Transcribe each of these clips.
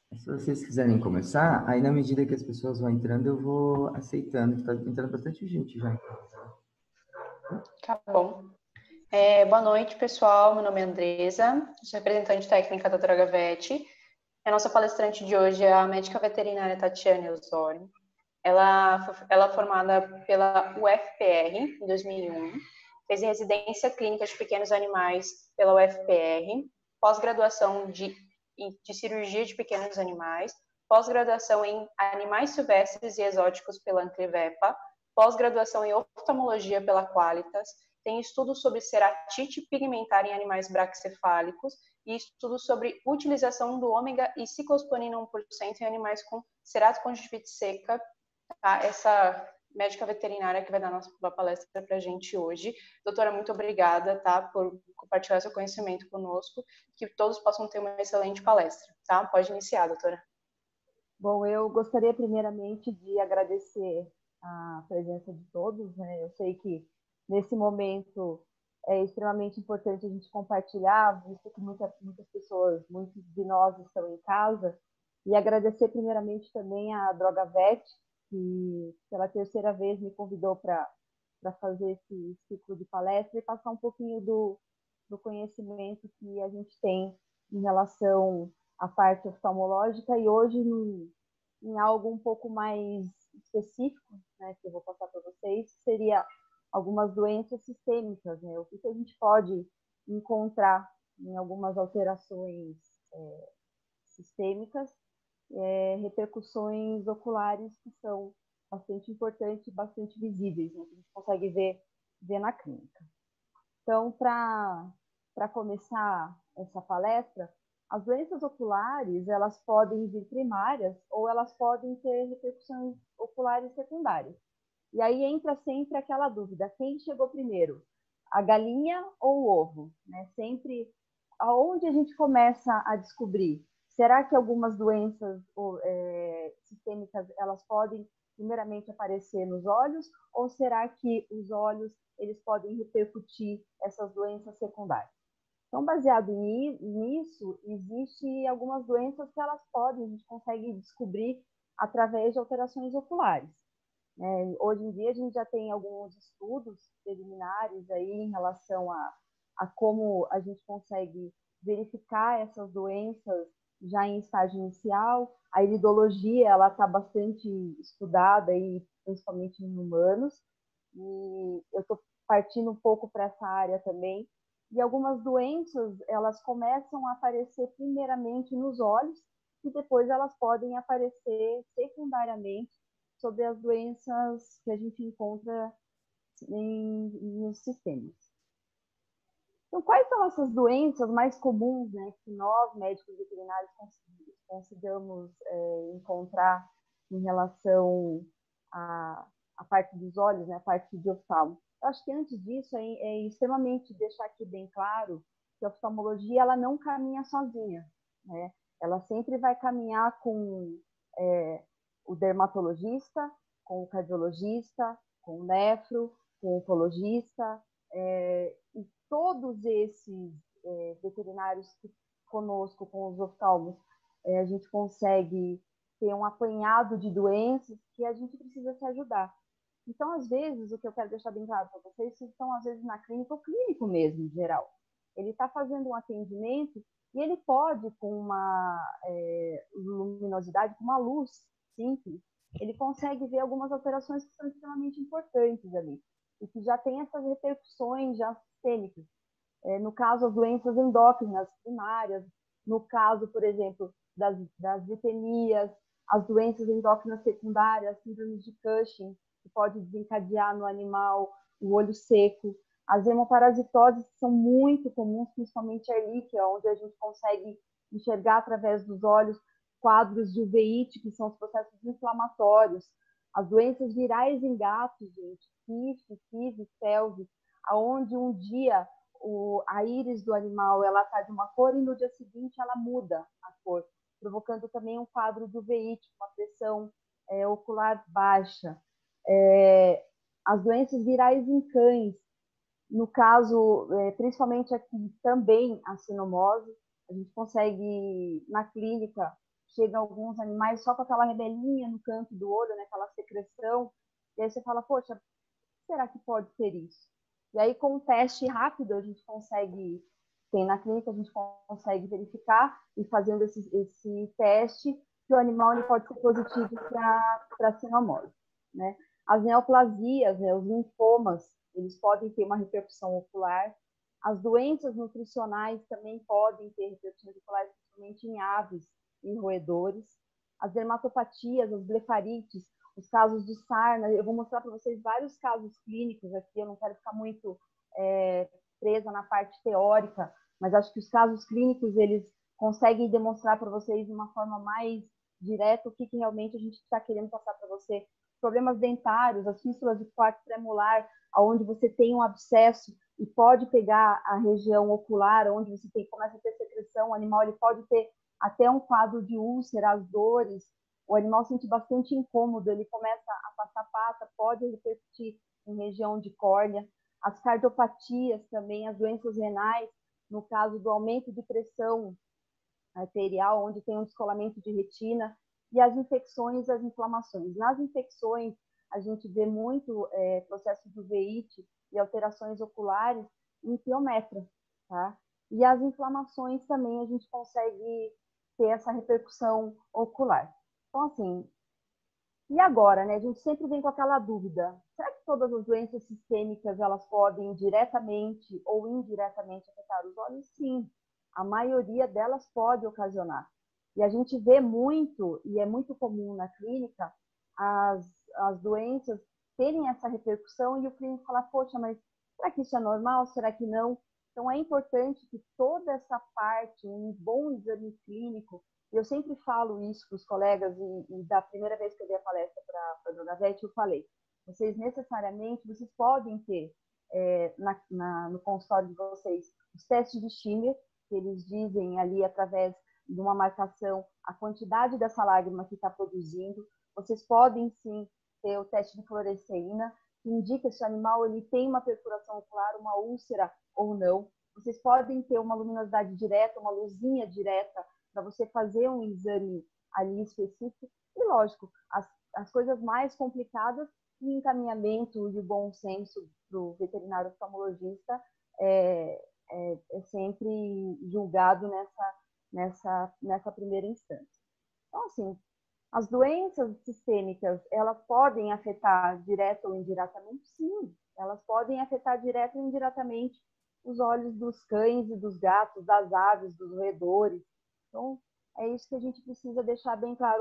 Se vocês quiserem começar, aí na medida que as pessoas vão entrando, eu vou aceitando, que tá entrando bastante gente já. Tá bom. Boa noite, pessoal. Meu nome é Andresa, sou representante técnica da Drogavet. A nossa palestrante de hoje é a médica veterinária Tatiane Osório. Ela é formada pela UFPR em 2001, fez residência clínica de pequenos animais pela UFPR, pós-graduação de cirurgia de pequenos animais, pós-graduação em animais silvestres e exóticos pela Anclivepa, pós-graduação em oftalmologia pela Qualitas, tem estudos sobre ceratite pigmentar em animais braquicefálicos e estudos sobre utilização do ômega e ciclosporina 1% em animais com ceratocondilite seca, tá? Essa médica veterinária que vai dar nossa palestra para a gente hoje. Doutora, muito obrigada, tá, por compartilhar seu conhecimento conosco, que todos possam ter uma excelente palestra, tá? Pode iniciar, doutora. Bom, eu gostaria primeiramente de agradecer a presença de todos, né? Eu sei que nesse momento é extremamente importante a gente compartilhar, visto que muitas pessoas, muitos de nós estão em casa, e agradecer primeiramente também a Drogavet, que pela terceira vez me convidou para fazer esse ciclo de palestra e passar um pouquinho do conhecimento que a gente tem em relação à parte oftalmológica e hoje em algo um pouco mais específico, né, que eu vou passar para vocês, seria algumas doenças sistêmicas, né? O que a gente pode encontrar em algumas alterações sistêmicas, repercussões oculares que são bastante importantes e bastante visíveis, né, que a gente consegue ver na clínica. Então, para começar essa palestra, as doenças oculares, elas podem vir primárias ou elas podem ter repercussões oculares secundárias. E aí entra sempre aquela dúvida, quem chegou primeiro? A galinha ou o ovo? Né? Sempre, aonde a gente começa a descobrir? Será que algumas doenças sistêmicas, elas podem primeiramente aparecer nos olhos? Ou será que os olhos, eles podem repercutir essas doenças secundárias? Então, baseado nisso, existem algumas doenças que elas podem, a gente consegue descobrir através de alterações oculares. Hoje em dia, a gente já tem alguns estudos preliminares aí em relação a como a gente consegue verificar essas doenças já em estágio inicial. A iridologia, ela está bastante estudada, aí, principalmente em humanos, e eu estou partindo um pouco para essa área também. E algumas doenças, elas começam a aparecer primeiramente nos olhos e depois elas podem aparecer secundariamente sobre as doenças que a gente encontra nos sistemas. Então, quais são essas doenças mais comuns, né, que nós, médicos veterinários, consigamos encontrar em relação à parte dos olhos, né, a parte de oftalmo? Eu acho que antes disso é extremamente deixar aqui bem claro que a oftalmologia ela não caminha sozinha, né? Ela sempre vai caminhar com o dermatologista, com o cardiologista, com o nefro, com o oncologista, e todos esses veterinários que conosco, com os oftalmos, a gente consegue ter um apanhado de doenças que a gente precisa se ajudar. Então, às vezes, o que eu quero deixar bem claro para vocês, vocês estão, às vezes, na clínica, o clínico mesmo, em geral. Ele está fazendo um atendimento e ele pode, com uma luminosidade, com uma luz simples, ele consegue ver algumas alterações que são extremamente importantes ali e que já tem essas repercussões já sistêmicas. No caso, as doenças endócrinas primárias, no caso, por exemplo, das vitemias, as doenças endócrinas secundárias, síndrome de Cushing, que pode desencadear no animal o olho seco, as hemoparasitoses, que são muito comuns, principalmente a Ehrlichia, onde a gente consegue enxergar através dos olhos quadros de uveíte, que são os processos inflamatórios, as doenças virais em gatos, gente, FIV, FELV, aonde um dia a íris do animal ela está de uma cor e no dia seguinte ela muda a cor, provocando também um quadro de uveíte, uma pressão ocular baixa. As doenças virais em cães, no caso, principalmente aqui também a sinomose, a gente consegue, na clínica, chegam alguns animais só com aquela rebelinha no canto do olho, né, aquela secreção, e aí você fala, poxa, o que será que pode ser isso? E aí, com um teste rápido, a gente consegue, tem na clínica, a gente consegue verificar, e fazendo esse teste, que o animal ele pode ser positivo para cinomose, né? As neoplasias, né, os linfomas, eles podem ter uma repercussão ocular. As doenças nutricionais também podem ter repercussões oculares, principalmente em aves e roedores. As dermatopatias, as blefarites, os casos de sarna. Eu vou mostrar para vocês vários casos clínicos aqui, eu não quero ficar muito presa na parte teórica, mas acho que os casos clínicos, eles conseguem demonstrar para vocês de uma forma mais direta o que realmente a gente está querendo passar para você. Problemas dentários, as fístulas de quarto premolar, onde você tem um abscesso e pode pegar a região ocular, onde você começa a ter secreção, o animal ele pode ter até um quadro de úlcera, as dores, o animal sente bastante incômodo, ele começa a passar pata, pode repercutir em região de córnea. As cardiopatias também, as doenças renais, no caso do aumento de pressão arterial, onde tem um descolamento de retina, e as infecções e as inflamações. Nas infecções, a gente vê muito processo de uveíte e alterações oculares em piometra, tá? E as inflamações também a gente consegue ter essa repercussão ocular. Então, assim, e agora, né? A gente sempre vem com aquela dúvida, será que todas as doenças sistêmicas, elas podem diretamente ou indiretamente afetar os olhos? Sim, a maioria delas pode ocasionar. E a gente vê muito, e é muito comum na clínica, as doenças terem essa repercussão e o clínico falar, poxa, mas será que isso é normal? Será que não? Então, é importante que toda essa parte, um bom exame clínico, eu sempre falo isso para os colegas, e da primeira vez que eu dei a palestra para a Drogavete, eu falei, vocês necessariamente, vocês podem ter no consultório de vocês os testes de Schindler, que eles dizem ali através de uma marcação a quantidade dessa lágrima que está produzindo. Vocês podem sim ter o teste de fluoresceína, que indica se o animal ele tem uma perfuração ocular, uma úlcera ou não. Vocês podem ter uma luminosidade direta, uma luzinha direta, para você fazer um exame ali específico. E, lógico, as coisas mais complicadas, o encaminhamento e o bom senso para o veterinário oftalmologista é sempre julgado nessa primeira instância. Então, assim, as doenças sistêmicas, elas podem afetar direta ou indiretamente? Sim, elas podem afetar direta ou indiretamente os olhos dos cães e dos gatos, das aves, dos roedores. Então, é isso que a gente precisa deixar bem claro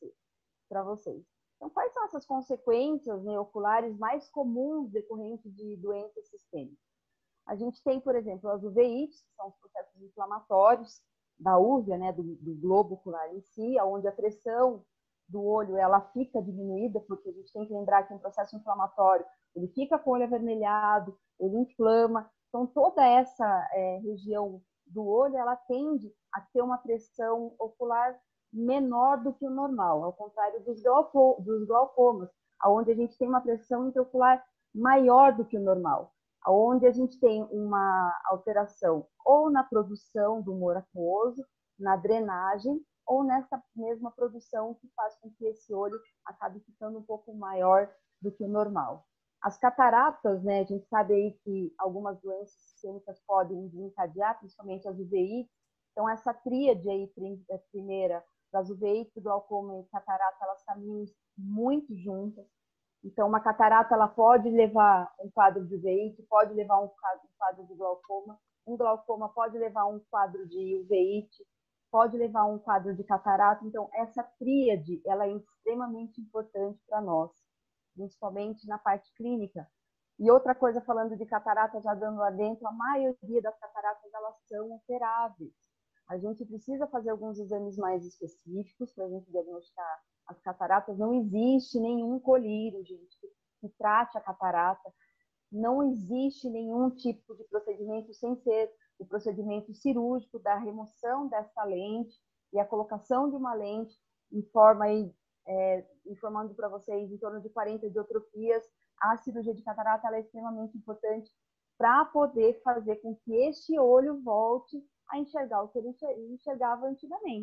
para vocês. Então, quais são essas consequências, né, oculares mais comuns decorrentes de doenças sistêmicas? A gente tem, por exemplo, as uveites, que são os processos inflamatórios da úvea, né, do globo ocular em si, onde a pressão do olho ela fica diminuída, porque a gente tem que lembrar que um processo inflamatório, ele fica com o olho avermelhado, ele inflama. Então, toda essa região do olho, ela tende a ter uma pressão ocular menor do que o normal, ao contrário dos glaucomas, onde a gente tem uma pressão intraocular maior do que o normal, onde a gente tem uma alteração ou na produção do humor aquoso, na drenagem, ou nessa mesma produção que faz com que esse olho acabe ficando um pouco maior do que o normal. As cataratas, né, a gente sabe aí que algumas doenças sistêmicas podem desencadear, principalmente as uveites. Então, essa tríade aí, primeira, das uveites, glaucoma e catarata, elas caminham muito juntas. Então, uma catarata, ela pode levar um quadro de uveíte, pode levar um quadro de glaucoma. Um glaucoma pode levar um quadro de uveíte, pode levar um quadro de catarata. Então, essa tríade, ela é extremamente importante para nós, principalmente na parte clínica. E outra coisa, falando de catarata, já dando lá dentro, a maioria das cataratas, elas são operáveis. A gente precisa fazer alguns exames mais específicos para a gente diagnosticar as cataratas. Não existe nenhum colírio, gente, que trate a catarata. Não existe nenhum tipo de procedimento sem ser o procedimento cirúrgico da remoção dessa lente e a colocação de uma lente em forma aí, informando para vocês, em torno de 40 diotropias. A cirurgia de catarata ela é extremamente importante para poder fazer com que este olho volte a enxergar o que ele enxergava antigamente.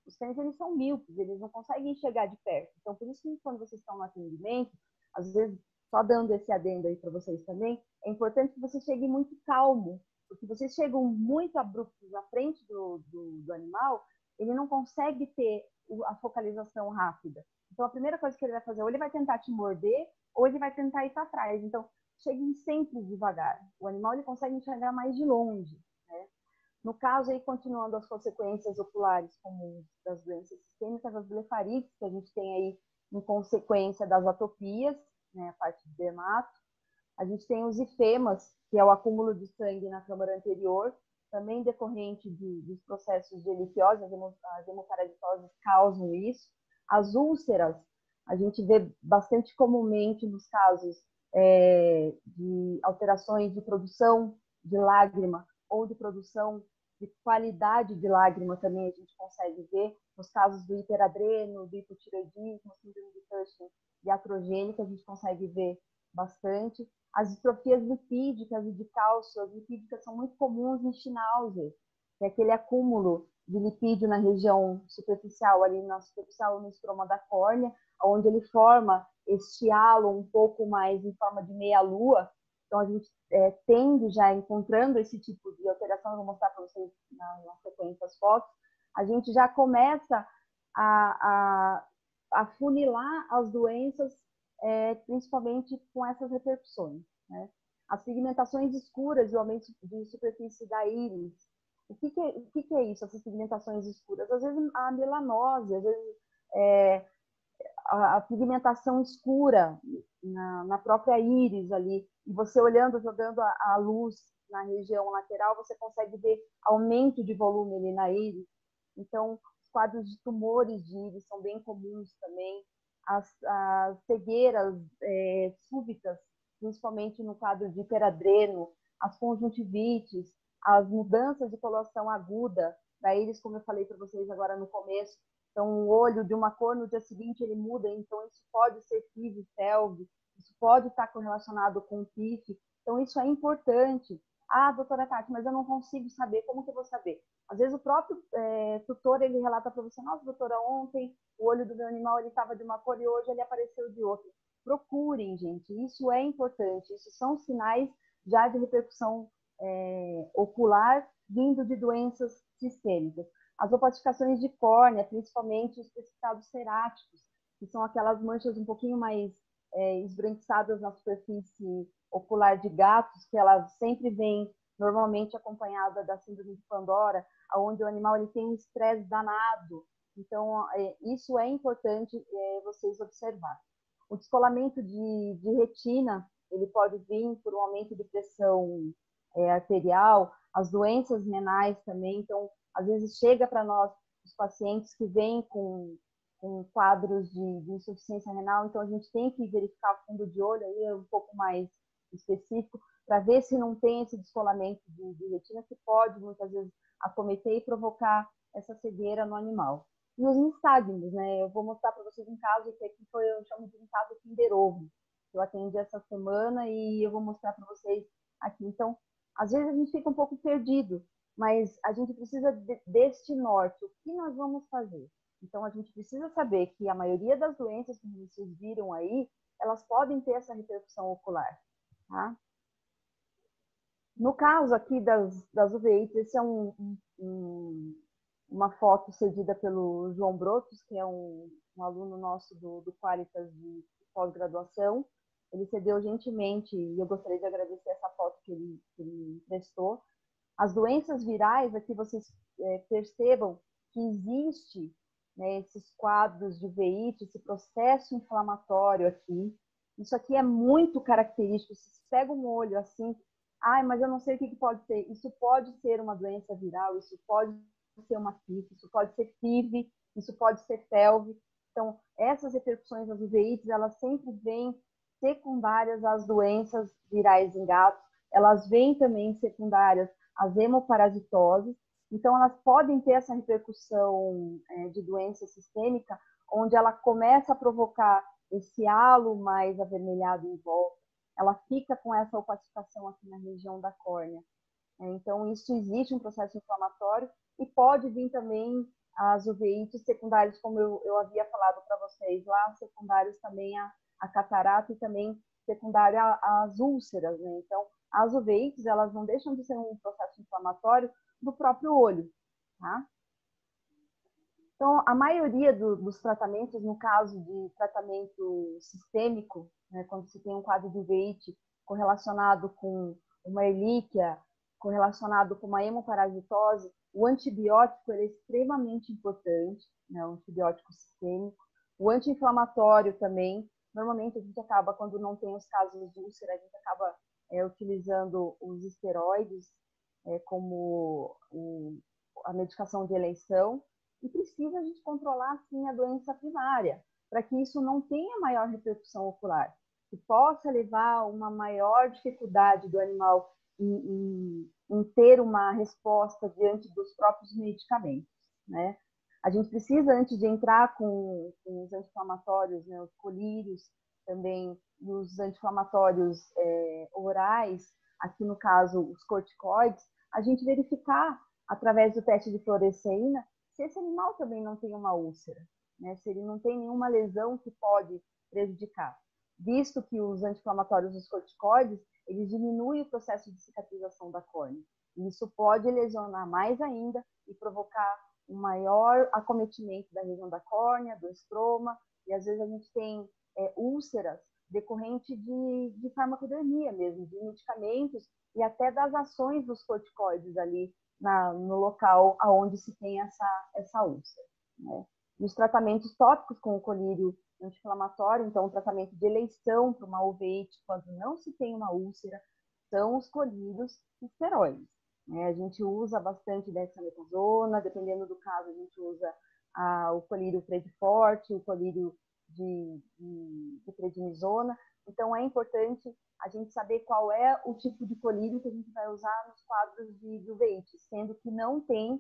os cães, eles são míopes, eles não conseguem enxergar de perto. Então, por isso que quando vocês estão no atendimento, às vezes, só dando esse adendo aí para vocês também, é importante que você chegue muito calmo, porque vocês chegam muito abruptos na frente do animal, ele não consegue ter a focalização rápida. Então, a primeira coisa que ele vai fazer, ou ele vai tentar te morder, ou ele vai tentar ir para trás. Então, cheguem sempre devagar. O animal, ele consegue enxergar mais de longe, né? No caso, aí, continuando as consequências oculares comuns das doenças sistêmicas, as blefarites, que a gente tem aí em consequência das atopias, né, a parte do dermato. A gente tem os ifemas, que é o acúmulo de sangue na câmara anterior, também decorrente dos processos de heliquiose, as hemoparasitoses causam isso. As úlceras, a gente vê bastante comumente nos casos de alterações de produção de lágrima ou de produção de qualidade de lágrima também a gente consegue ver. Nos casos do hiperadreno, do hipotireoidismo, síndrome de Cushing e atrogênica, a gente consegue ver bastante. As distrofias lipídicas e de cálcio, as lipídicas são muito comuns em Schnauzer, que é aquele acúmulo de lipídio na região superficial, ali na superficial, no estroma da córnea, onde ele forma este halo um pouco mais em forma de meia-lua. Então, a gente tende já encontrando esse tipo de alteração, eu vou mostrar para vocês na sequência as fotos, a gente já começa a funilar as doenças, principalmente com essas repercussões, né? As pigmentações escuras e o aumento de superfície da íris. O que é isso, essas pigmentações escuras? Às vezes a melanose, às vezes a pigmentação escura na própria íris ali, e você olhando, jogando a luz na região lateral, você consegue ver aumento de volume ali na íris. Então, os quadros de tumores de íris são bem comuns também. As cegueiras súbitas, principalmente no quadro de hiperadreno, as conjuntivites, as mudanças de coloração aguda da íris, como eu falei para vocês agora no começo. Então, o olho de uma cor, no dia seguinte ele muda, então isso pode ser FIV, FeLV, isso pode estar correlacionado com PIF, então isso é importante. Ah, doutora Tati, mas eu não consigo saber, como que eu vou saber? Às vezes o próprio tutor, ele relata para você, nossa, doutora, ontem o olho do meu animal ele estava de uma cor e hoje ele apareceu de outra. Procurem, gente, isso é importante, isso são sinais já de repercussão ocular vindo de doenças sistêmicas. As opacificações de córnea, principalmente os precipitados ceráticos, que são aquelas manchas um pouquinho mais esbranquiçadas na superfície ocular de gatos, que ela sempre vem normalmente acompanhada da síndrome de Pandora, onde o animal ele tem um estresse danado. Então, isso é importante vocês observar. O descolamento de retina, ele pode vir por um aumento de pressão arterial, as doenças renais também. Então, às vezes chega para nós os pacientes que vêm com quadros de insuficiência renal, então a gente tem que verificar o fundo de olho, aí é um pouco mais específico, para ver se não tem esse descolamento de retina, que pode muitas vezes acometer e provocar essa cegueira no animal. E os nistagmos, né? Eu vou mostrar para vocês um caso que aqui eu chamo de um caso Kinder Ovo, que eu atendi essa semana e eu vou mostrar para vocês aqui. Então, às vezes a gente fica um pouco perdido, mas a gente precisa deste norte. O que nós vamos fazer? Então, a gente precisa saber que a maioria das doenças que vocês viram aí, elas podem ter essa repercussão ocular, tá? No caso aqui das uveites, esse é uma foto cedida pelo João Brotos, que é um aluno nosso do Qualitas de pós-graduação. Ele cedeu gentilmente, e eu gostaria de agradecer essa foto que ele prestou. As doenças virais, aqui vocês percebam que existe, né, esses quadros de uveíte, esse processo inflamatório aqui. Isso aqui é muito característico. Se você pega um olho assim, mas eu não sei o que pode ser. Isso pode ser uma doença viral, isso pode ser uma PIF, isso pode ser FIV, isso pode ser FeLV. Então, essas repercussões das uveites, elas sempre vêm secundárias às doenças virais em gatos. Elas vêm também secundárias às hemoparasitoses. Então, elas podem ter essa repercussão de doença sistêmica, onde ela começa a provocar esse halo mais avermelhado em volta. Ela fica com essa opacificação aqui na região da córnea. Então, isso existe um processo inflamatório e pode vir também as uveites secundárias, como eu havia falado para vocês lá, secundários também a catarata e também secundário às úlceras, né? Então, as uveites, elas não deixam de ser um processo inflamatório do próprio olho, tá? Então, a maioria dos tratamentos, no caso de tratamento sistêmico, né, quando se tem um quadro de uveite correlacionado com uma erlíquia, correlacionado com uma hemoparasitose, o antibiótico é extremamente importante, né, o antibiótico sistêmico. O anti-inflamatório também, normalmente a gente acaba, quando não tem os casos de úlcera, a gente acaba utilizando os esteroides como a medicação de eleição, e precisa a gente controlar, sim, a doença primária, para que isso não tenha maior repercussão ocular, que possa levar a uma maior dificuldade do animal em ter uma resposta diante dos próprios medicamentos, né? A gente precisa, antes de entrar com os anti-inflamatórios, né, os colírios também, e os anti-inflamatórios orais, aqui no caso os corticoides, a gente verificar, através do teste de fluoresceína, se esse animal também não tem uma úlcera, né? Se ele não tem nenhuma lesão que pode prejudicar. Visto que os anti-inflamatórios, os corticoides, eles diminuem o processo de cicatrização da córnea. E isso pode lesionar mais ainda e provocar um maior acometimento da região da córnea, do estroma, e às vezes a gente tem úlceras decorrente de farmacodermia mesmo, de medicamentos e até das ações dos corticoides ali no local onde se tem essa úlcera, né? E os tratamentos tópicos com o colírio anti-inflamatório, então o tratamento de eleição para uma uveite quando não se tem uma úlcera, são os colírios esteroides, né? A gente usa bastante dexametasona, dependendo do caso a gente usa o colírio Predforte, o colírio de prednisona. Então é importante a gente saber qual é o tipo de colírio que a gente vai usar nos quadros de uveite, sendo que não tem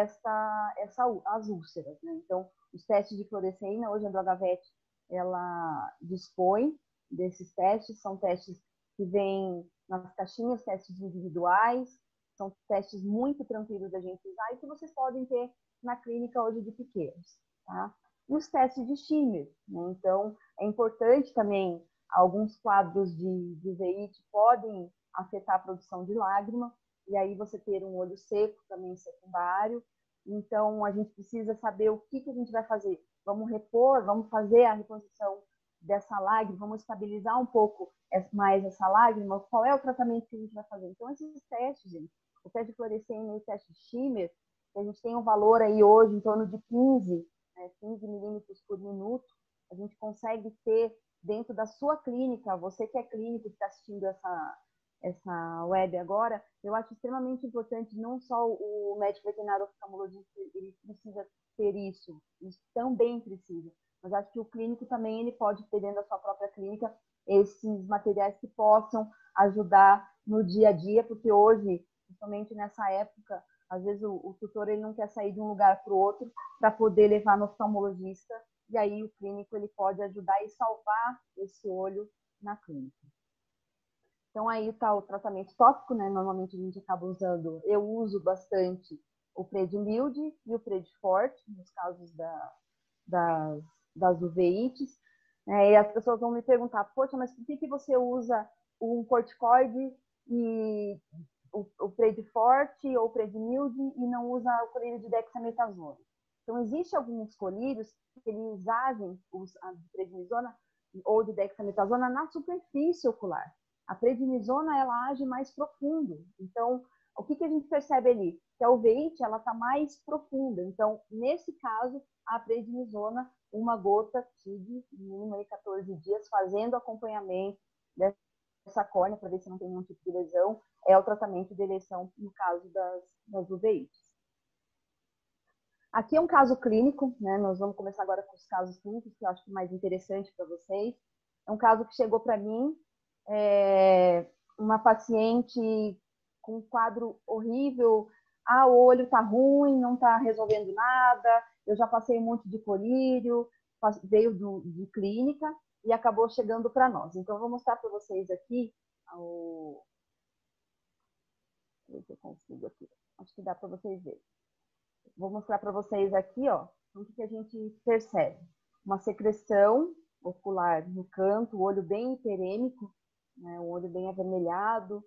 as úlceras, né? Então, os testes de fluoresceína, hoje a Drogavet, ela dispõe desses testes, são testes que vêm nas caixinhas, testes individuais, são testes muito tranquilos da gente usar e que vocês podem ter na clínica hoje de pequenos, tá? E os testes de Schimmer, né? Então, é importante também, alguns quadros de uveite podem afetar a produção de lágrima, e aí você ter um olho seco também secundário. Então, a gente precisa saber o que a gente vai fazer. Vamos repor, vamos fazer a reposição dessa lágrima, vamos estabilizar um pouco mais essa lágrima, qual é o tratamento que a gente vai fazer. Então, esses testes, gente, o teste de fluorescência e o teste de Schimmer, a gente tem um valor aí hoje em torno de 15 milímetros por minuto, a gente consegue ter dentro da sua clínica, você que é clínico que está assistindo essa web agora, eu acho extremamente importante, não só o médico veterinário oftalmologista, ele precisa ter isso também precisa, mas acho que o clínico também ele pode ter dentro da sua própria clínica esses materiais que possam ajudar no dia a dia, porque hoje, principalmente nessa época, às vezes o tutor ele não quer sair de um lugar para o outro para poder levar no oftalmologista, e aí o clínico ele pode ajudar e salvar esse olho na clínica. Então aí está o tratamento tópico, né? Normalmente a gente acaba usando, eu uso bastante o Predmild e o Predforte, nos casos das uveites. E as pessoas vão me perguntar, poxa, mas por que você usa um corticoide e o Predforte ou o Predmild e não usa o colírio de dexametasona? Então, existem alguns colírios que eles agem, a prednisona ou de dexametasona, na superfície ocular. A prednisona, ela age mais profundo. Então, o que a gente percebe ali? Que a uveite, ela está mais profunda. Então, nesse caso, a prednisona, uma gota TIG, mínimo aí 14 dias, fazendo acompanhamento dessa córnea, para ver se não tem nenhum tipo de lesão, é o tratamento de eleição no caso das uveites. Aqui é um caso clínico, né? Nós vamos começar agora com os casos clínicos, que eu acho mais interessante para vocês. É um caso que chegou para mim, uma paciente com um quadro horrível, o olho está ruim, não está resolvendo nada, eu já passei um monte de colírio, veio de clínica e acabou chegando para nós. Então, eu vou mostrar para vocês aqui, deixa eu ver se eu consigo aqui, acho que dá para vocês verem. Vou mostrar para vocês aqui, ó, o que a gente percebe. Uma secreção ocular no canto, o olho bem hiperêmico, né, um olho bem avermelhado,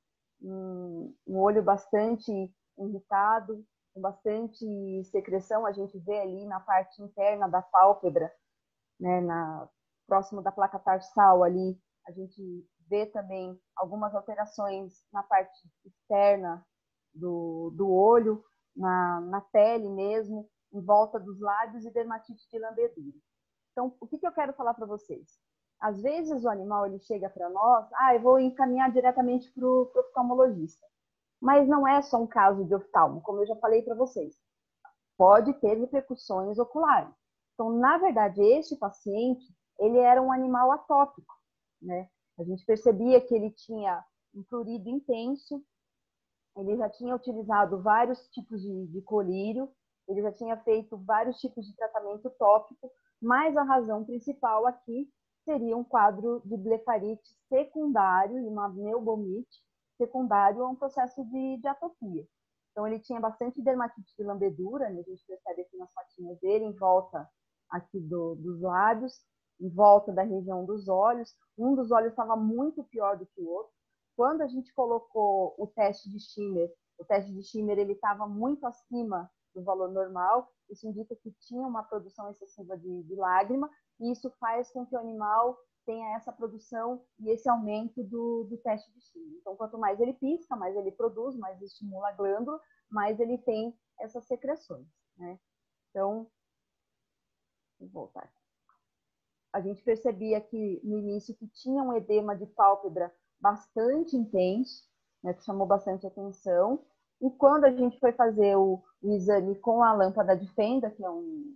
um olho bastante irritado, com bastante secreção. A gente vê ali na parte interna da pálpebra, né, próximo da placa tarsal ali, a gente vê também algumas alterações na parte externa do olho, na pele mesmo, em volta dos lábios e dermatite de lambedura. Então, o que eu quero falar para vocês? Às vezes o animal ele chega para nós, eu vou encaminhar diretamente para o oftalmologista. Mas não é só um caso de oftalmo, como eu já falei para vocês. Pode ter repercussões oculares. Então, na verdade, este paciente, ele era um animal atópico, né? A gente percebia que ele tinha um prurido intenso, ele já tinha utilizado vários tipos de colírio, ele já tinha feito vários tipos de tratamento tópico, mas a razão principal aqui seria um quadro de blefarite secundário e uma neubomite secundário a um processo de atopia. Então, ele tinha bastante dermatite de lambedura, né? A gente percebe aqui nas patinhas dele, em volta aqui dos lábios, em volta da região dos olhos. Um dos olhos estava muito pior do que o outro. Quando a gente colocou o teste de Schimmer ele estava muito acima do valor normal. Isso indica que tinha uma produção excessiva de lágrima, e isso faz com que o animal tenha essa produção e esse aumento do teste de Schimmer. Então, quanto mais ele pisca, mais ele produz, mais estimula a glândula, mais ele tem essas secreções, né? Então, vou voltar. A gente percebia que no início que tinha um edema de pálpebra bastante intenso, né, que chamou bastante atenção. E quando a gente foi fazer o exame com a lâmpada de fenda, que é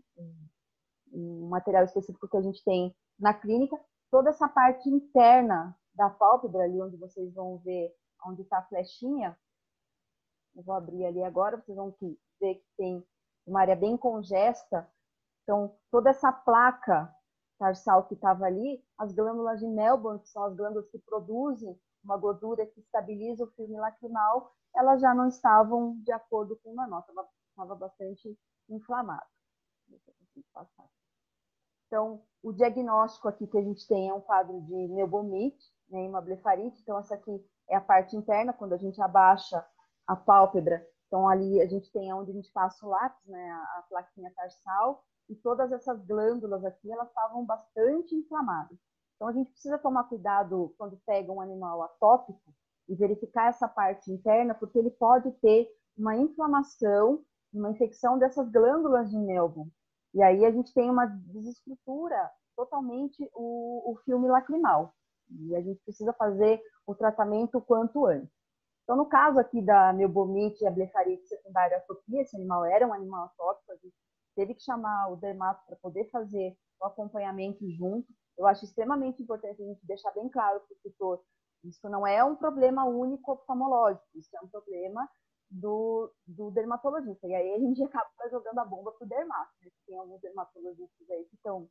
um material específico que a gente tem na clínica, toda essa parte interna da pálpebra, ali onde vocês vão ver onde está a flechinha, eu vou abrir ali agora, vocês vão ver que tem uma área bem congesta. Então, toda essa placa tarsal que estava ali, as glândulas de Melbourne, que são as glândulas que produzem uma gordura que estabiliza o filme lacrimal, elas já não estavam de acordo com o normal, estava bastante inflamado. Deixa eu conseguir passar. Então, o diagnóstico aqui que a gente tem é um quadro de neubomite, né, uma blefarite. Então, essa aqui é a parte interna, quando a gente abaixa a pálpebra. Então, ali a gente tem onde a gente passa o lápis, né, a plaquinha tarsal, e todas essas glândulas aqui, elas estavam bastante inflamadas. Então, a gente precisa tomar cuidado quando pega um animal atópico e verificar essa parte interna, porque ele pode ter uma inflamação, uma infecção dessas glândulas de Melbourne. E aí a gente tem uma desestrutura totalmente o filme lacrimal. E a gente precisa fazer o tratamento o quanto antes. Então, no caso aqui da neubomite e a blefarite secundária à atopia, esse animal era um animal atópico, a gente teve que chamar o dermato para poder fazer o acompanhamento junto. Eu acho extremamente importante a gente deixar bem claro para o tutor, isso não é um problema único oftalmológico, isso é um problema do dermatologista. E aí a gente acaba jogando a bomba para o dermato. Né? Tem alguns dermatologistas aí que estão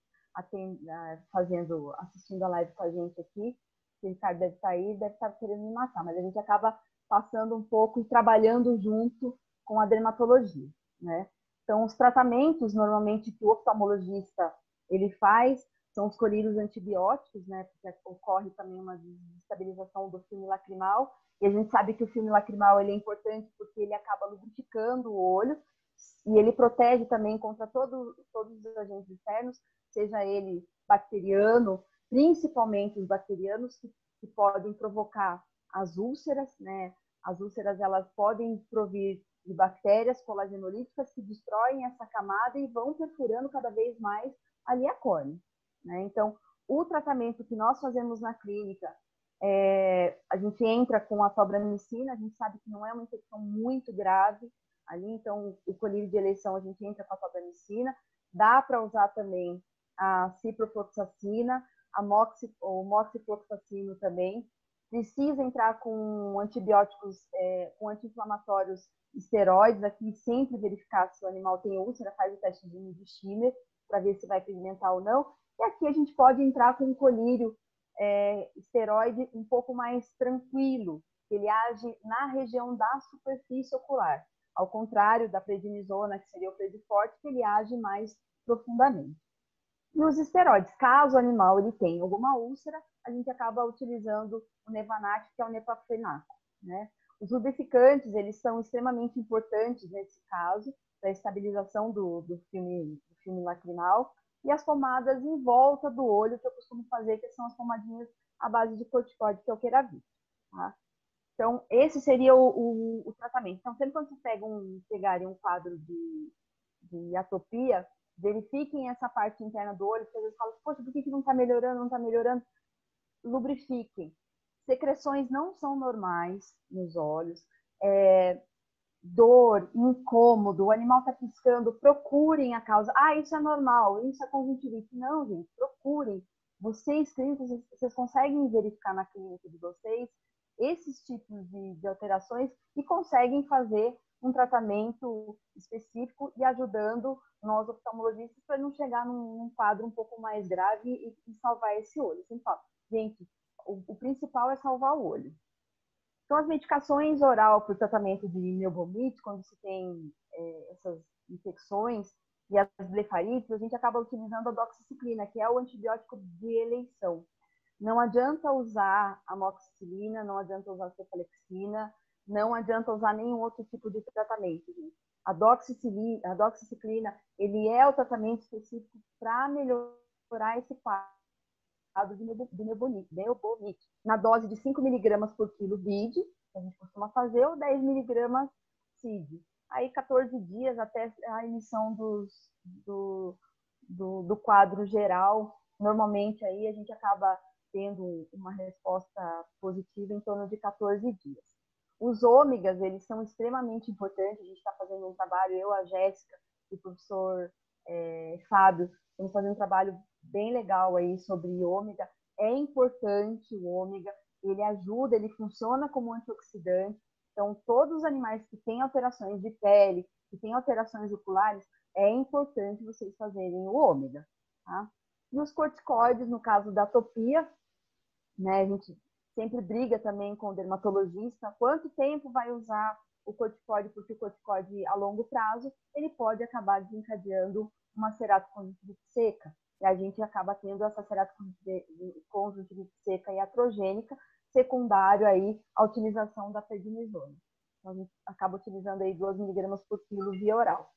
assistindo a live com a gente aqui. O Ricardo deve estar aí, deve estar querendo me matar, mas a gente acaba passando um pouco e trabalhando junto com a dermatologia, né? Então, os tratamentos, normalmente, que o oftalmologista ele faz, são os colírios antibióticos, né? Porque ocorre também uma desestabilização do filme lacrimal, e a gente sabe que o filme lacrimal ele é importante porque ele acaba lubrificando o olho, e ele protege também contra todos os agentes externos, seja ele bacteriano, principalmente os bacterianos, que podem provocar as úlceras, né? As úlceras, elas podem provir de bactérias colagenolíticas que destroem essa camada e vão perfurando cada vez mais ali a córnea, né? Então, o tratamento que nós fazemos na clínica, a gente entra com a tobramicina, a gente sabe que não é uma infecção muito grave ali, então o colírio de eleição a gente entra com a tobramicina, dá para usar também a ciprofloxacina, o moxifloxacino também. Precisa entrar com antibióticos, com anti-inflamatórios esteroides, aqui sempre verificar se o animal tem úlcera, faz o teste de Schimmer para ver se vai pigmentar ou não. E aqui a gente pode entrar com um colírio esteroide um pouco mais tranquilo, ele age na região da superfície ocular. Ao contrário da prednisona, que seria o Prediforte, que ele age mais profundamente. E os esteroides, caso o animal ele tenha alguma úlcera, a gente acaba utilizando o Nevanat, que é o Nepafenaco, né? Os lubrificantes, eles são extremamente importantes nesse caso, para a estabilização do filme lacrimal, e as pomadas em volta do olho, que eu costumo fazer, que são as pomadinhas à base de corticóide, que é o Keravit, tá? Então, esse seria o tratamento. Então, sempre quando vocês pegarem um quadro de atopia, verifiquem essa parte interna do olho, porque às vezes falam, poxa, por que não está melhorando, não está melhorando? Lubrifiquem. Secreções não são normais nos olhos. Dor, incômodo, o animal está piscando, procurem a causa. Ah, isso é normal, isso é conjuntivite. Não, gente, procurem. Vocês, clínicos, vocês conseguem verificar na clínica de vocês esses tipos de alterações e conseguem fazer um tratamento específico e ajudando nós oftalmologistas para não chegar num quadro um pouco mais grave e salvar esse olho. Assim, gente, o principal é salvar o olho. Então, as medicações oral para o tratamento de neobomite, quando se tem essas infecções e as blefarites, a gente acaba utilizando a doxiciclina, que é o antibiótico de eleição. Não adianta usar amoxicilina, não adianta usar cefalexina, não adianta usar nenhum outro tipo de tratamento, gente. A doxiciclina, ele é o tratamento específico para melhorar esse quadro de neobomite. Na dose de 5 miligramas por quilo BID, que a gente costuma fazer, ou 10 miligramas CID. Aí, 14 dias até a emissão do quadro geral. Normalmente, aí a gente acaba tendo uma resposta positiva em torno de 14 dias. Os ômegas, eles são extremamente importantes. A gente está fazendo um trabalho, eu, a Jéssica e o professor Fábio, estamos fazendo um trabalho bem legal aí sobre ômega. É importante o ômega, ele ajuda, ele funciona como antioxidante. Então, todos os animais que têm alterações de pele, que têm alterações oculares, é importante vocês fazerem o ômega, tá? E os corticoides, no caso da atopia, né, a gente sempre briga também com o dermatologista, quanto tempo vai usar o corticoide, porque o corticoide a longo prazo, ele pode acabar desencadeando uma ceratoconjuntivite seca, e a gente acaba tendo essa ceratoconjuntivite seca e atrogênica, secundário aí à utilização da prednisona. Então, a gente acaba utilizando aí 2 miligramas por quilo via oral.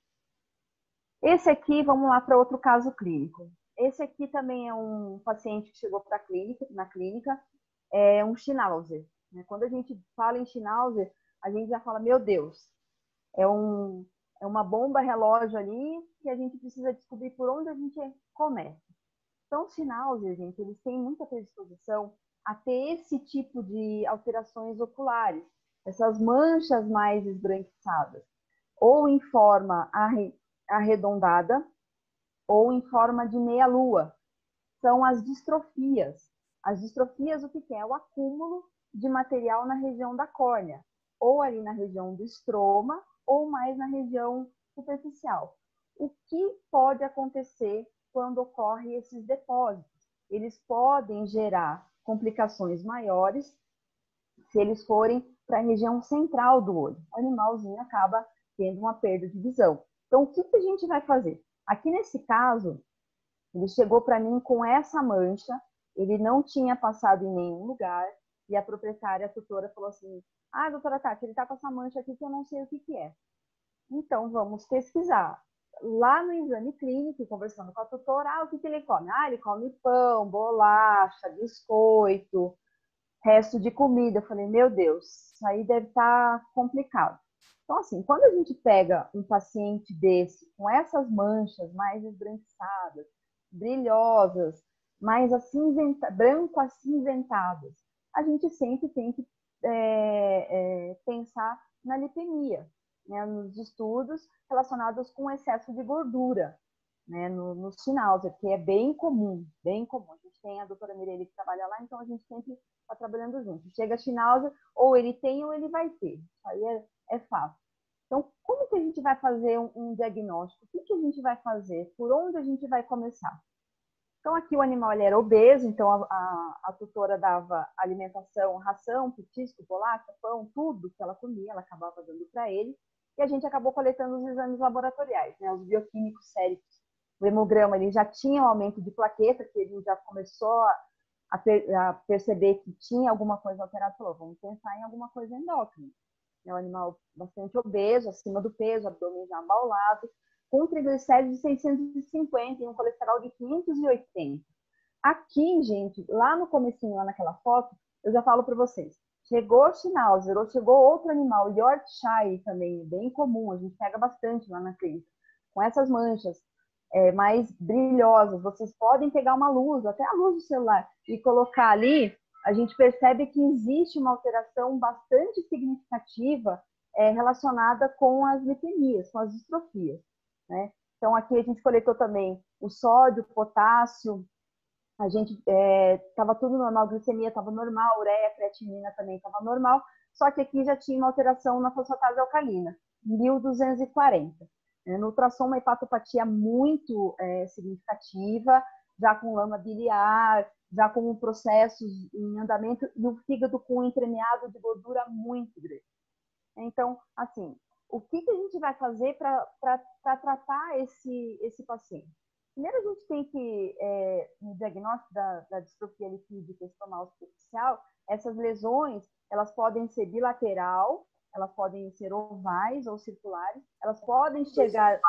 Esse aqui, vamos lá para outro caso clínico. Esse aqui também é um paciente que chegou na clínica, é um Schnauzer. Quando a gente fala em Schnauzer, a gente já fala, meu Deus, é uma bomba relógio ali que a gente precisa descobrir por onde a gente começa. Então, os Schnauzer, gente, eles têm muita predisposição a ter esse tipo de alterações oculares, essas manchas mais esbranquiçadas, ou em forma arredondada, ou em forma de meia-lua. São as distrofias. As distrofias, o que é? O acúmulo de material na região da córnea, ou ali na região do estroma, ou mais na região superficial. O que pode acontecer quando ocorrem esses depósitos? Eles podem gerar complicações maiores se eles forem para a região central do olho. O animalzinho acaba tendo uma perda de visão. Então, o que a gente vai fazer? Aqui nesse caso, ele chegou para mim com essa mancha, ele não tinha passado em nenhum lugar, e a proprietária, a tutora, falou assim, doutora Tati, ele está com essa mancha aqui que eu não sei o que é. Então, vamos pesquisar. Lá no exame clínico, conversando com a tutora, o que ele come? Ele come pão, bolacha, biscoito, resto de comida. Eu falei, meu Deus, isso aí deve estar complicado. Então, assim, quando a gente pega um paciente desse, com essas manchas mais esbranquiçadas, brilhosas, mais branco acinzentadas, a gente sempre tem que pensar na lipemia, né, nos estudos relacionados com excesso de gordura, né, no Schnauzer, que é bem comum, bem comum. A gente tem a doutora Mirelle que trabalha lá, então a gente sempre está trabalhando junto. Chega Schnauzer, ou ele tem ou ele vai ter. Isso aí é fácil. Então, como que a gente vai fazer um diagnóstico? O que a gente vai fazer? Por onde a gente vai começar? Então, aqui o animal ele era obeso, então a tutora dava alimentação, ração, petisco, bolacha, pão, tudo que ela comia, ela acabava dando para ele. e a gente acabou coletando os exames laboratoriais, né, os bioquímicos séricos. O hemograma ele já tinha um aumento de plaqueta, que a gente já começou a perceber que tinha alguma coisa alterada, falou, vamos pensar em alguma coisa endócrina. É um animal bastante obeso, acima do peso, abdômen já abaulado, com triglicéridos de 650 e um colesterol de 580. Aqui, gente, lá no comecinho, lá naquela foto, eu já falo para vocês, chegou Schnauzer, ou chegou outro animal, Yorkshire também, bem comum, a gente pega bastante lá na clínica, com essas manchas mais brilhosas. Vocês podem pegar uma luz, até a luz do celular, e colocar ali, a gente percebe que existe uma alteração bastante significativa relacionada com as lipemias, com as distrofias, né? Então, aqui a gente coletou também o sódio, o potássio, a gente estava tudo normal, a glicemia estava normal, a ureia, a creatinina também estava normal, só que aqui já tinha uma alteração na fosfatase alcalina, 1240. No ultrassom, uma hepatopatia muito significativa, já com lama biliar, já com processos em andamento e o fígado com um entremeado de gordura muito grande. Então, assim, o que a gente vai fazer para tratar esse paciente? Primeiro, a gente tem que, no diagnóstico da distrofia lipídica estomal superficial, essas lesões, elas podem ser bilateral, elas podem ser ovais ou circulares, elas podem chegar...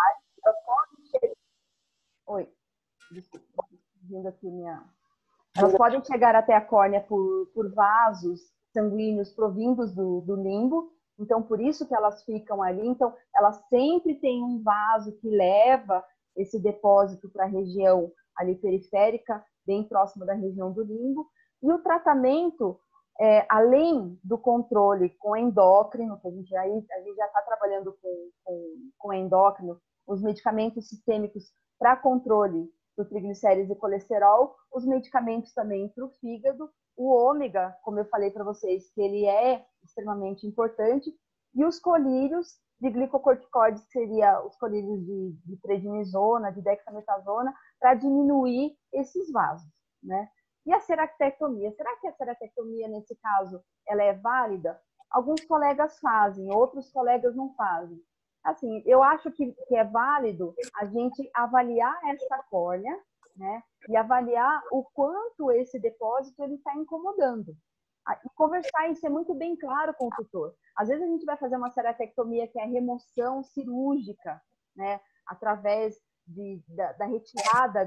Oi, desculpa, vindo aqui minha... Elas podem chegar até a córnea por vasos sanguíneos provindos do limbo, então por isso que elas ficam ali. Então, elas sempre têm um vaso que leva esse depósito para a região ali periférica, bem próxima da região do limbo. E o tratamento, além do controle com endócrino, que a gente já está trabalhando com endócrino, os medicamentos sistêmicos para controle do triglicérides e colesterol, os medicamentos também para o fígado, o ômega, como eu falei para vocês, que ele é extremamente importante, e os colírios de glicocorticoides, que seria os colírios de prednisona, de dexametasona, para diminuir esses vasos, né? E a ceratectomia? Será que a ceratectomia, nesse caso, ela é válida? Alguns colegas fazem, outros colegas não fazem. Assim, eu acho que é válido a gente avaliar essa córnea, né? E avaliar o quanto esse depósito ele está incomodando. E conversar e ser muito bem claro com o tutor. Às vezes a gente vai fazer uma ceratectomia que é remoção cirúrgica, né? Através da retirada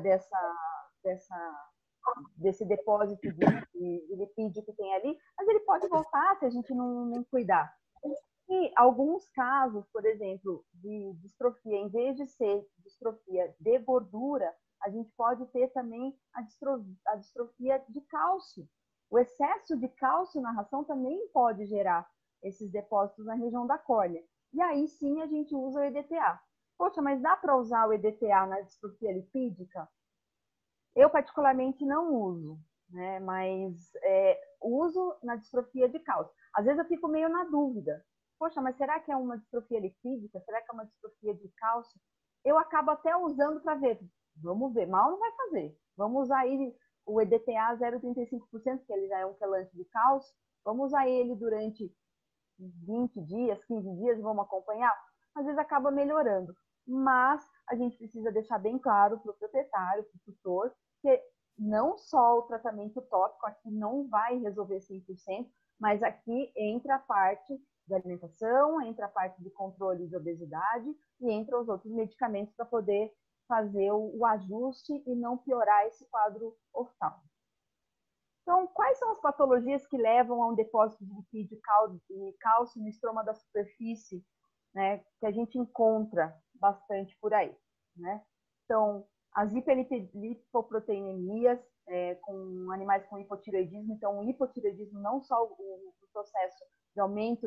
desse depósito de lipídio que tem ali, mas ele pode voltar se a gente não cuidar. E alguns casos, por exemplo, de distrofia, em vez de ser distrofia de gordura, a gente pode ter também a distrofia de cálcio. O excesso de cálcio na ração também pode gerar esses depósitos na região da córnea. E aí sim a gente usa o EDTA. Poxa, mas dá para usar o EDTA na distrofia lipídica? Eu particularmente não uso, né? Mas uso na distrofia de cálcio. Às vezes eu fico meio na dúvida. Poxa, mas será que é uma distrofia lipídica? Será que é uma distrofia de cálcio? Eu acabo até usando para ver. Vamos ver, mal não vai fazer. Vamos usar aí o EDTA 0,35%, que ele já é um quelante de cálcio. Vamos usar ele durante 20 dias, 15 dias, vamos acompanhar. Às vezes acaba melhorando. Mas a gente precisa deixar bem claro para o proprietário, para o tutor, que não só o tratamento tópico aqui não vai resolver 100%, mas aqui entra a parte de alimentação, entra a parte de controle de obesidade e entra os outros medicamentos para poder fazer o ajuste e não piorar esse quadro oftálmico. Então, quais são as patologias que levam a um depósito de lipídio e cálcio no estroma da superfície, né, que a gente encontra bastante por aí, né? Então, as hiperlipoproteinemias com animais com hipotireoidismo. Então, o hipotireoidismo não só o processo de aumento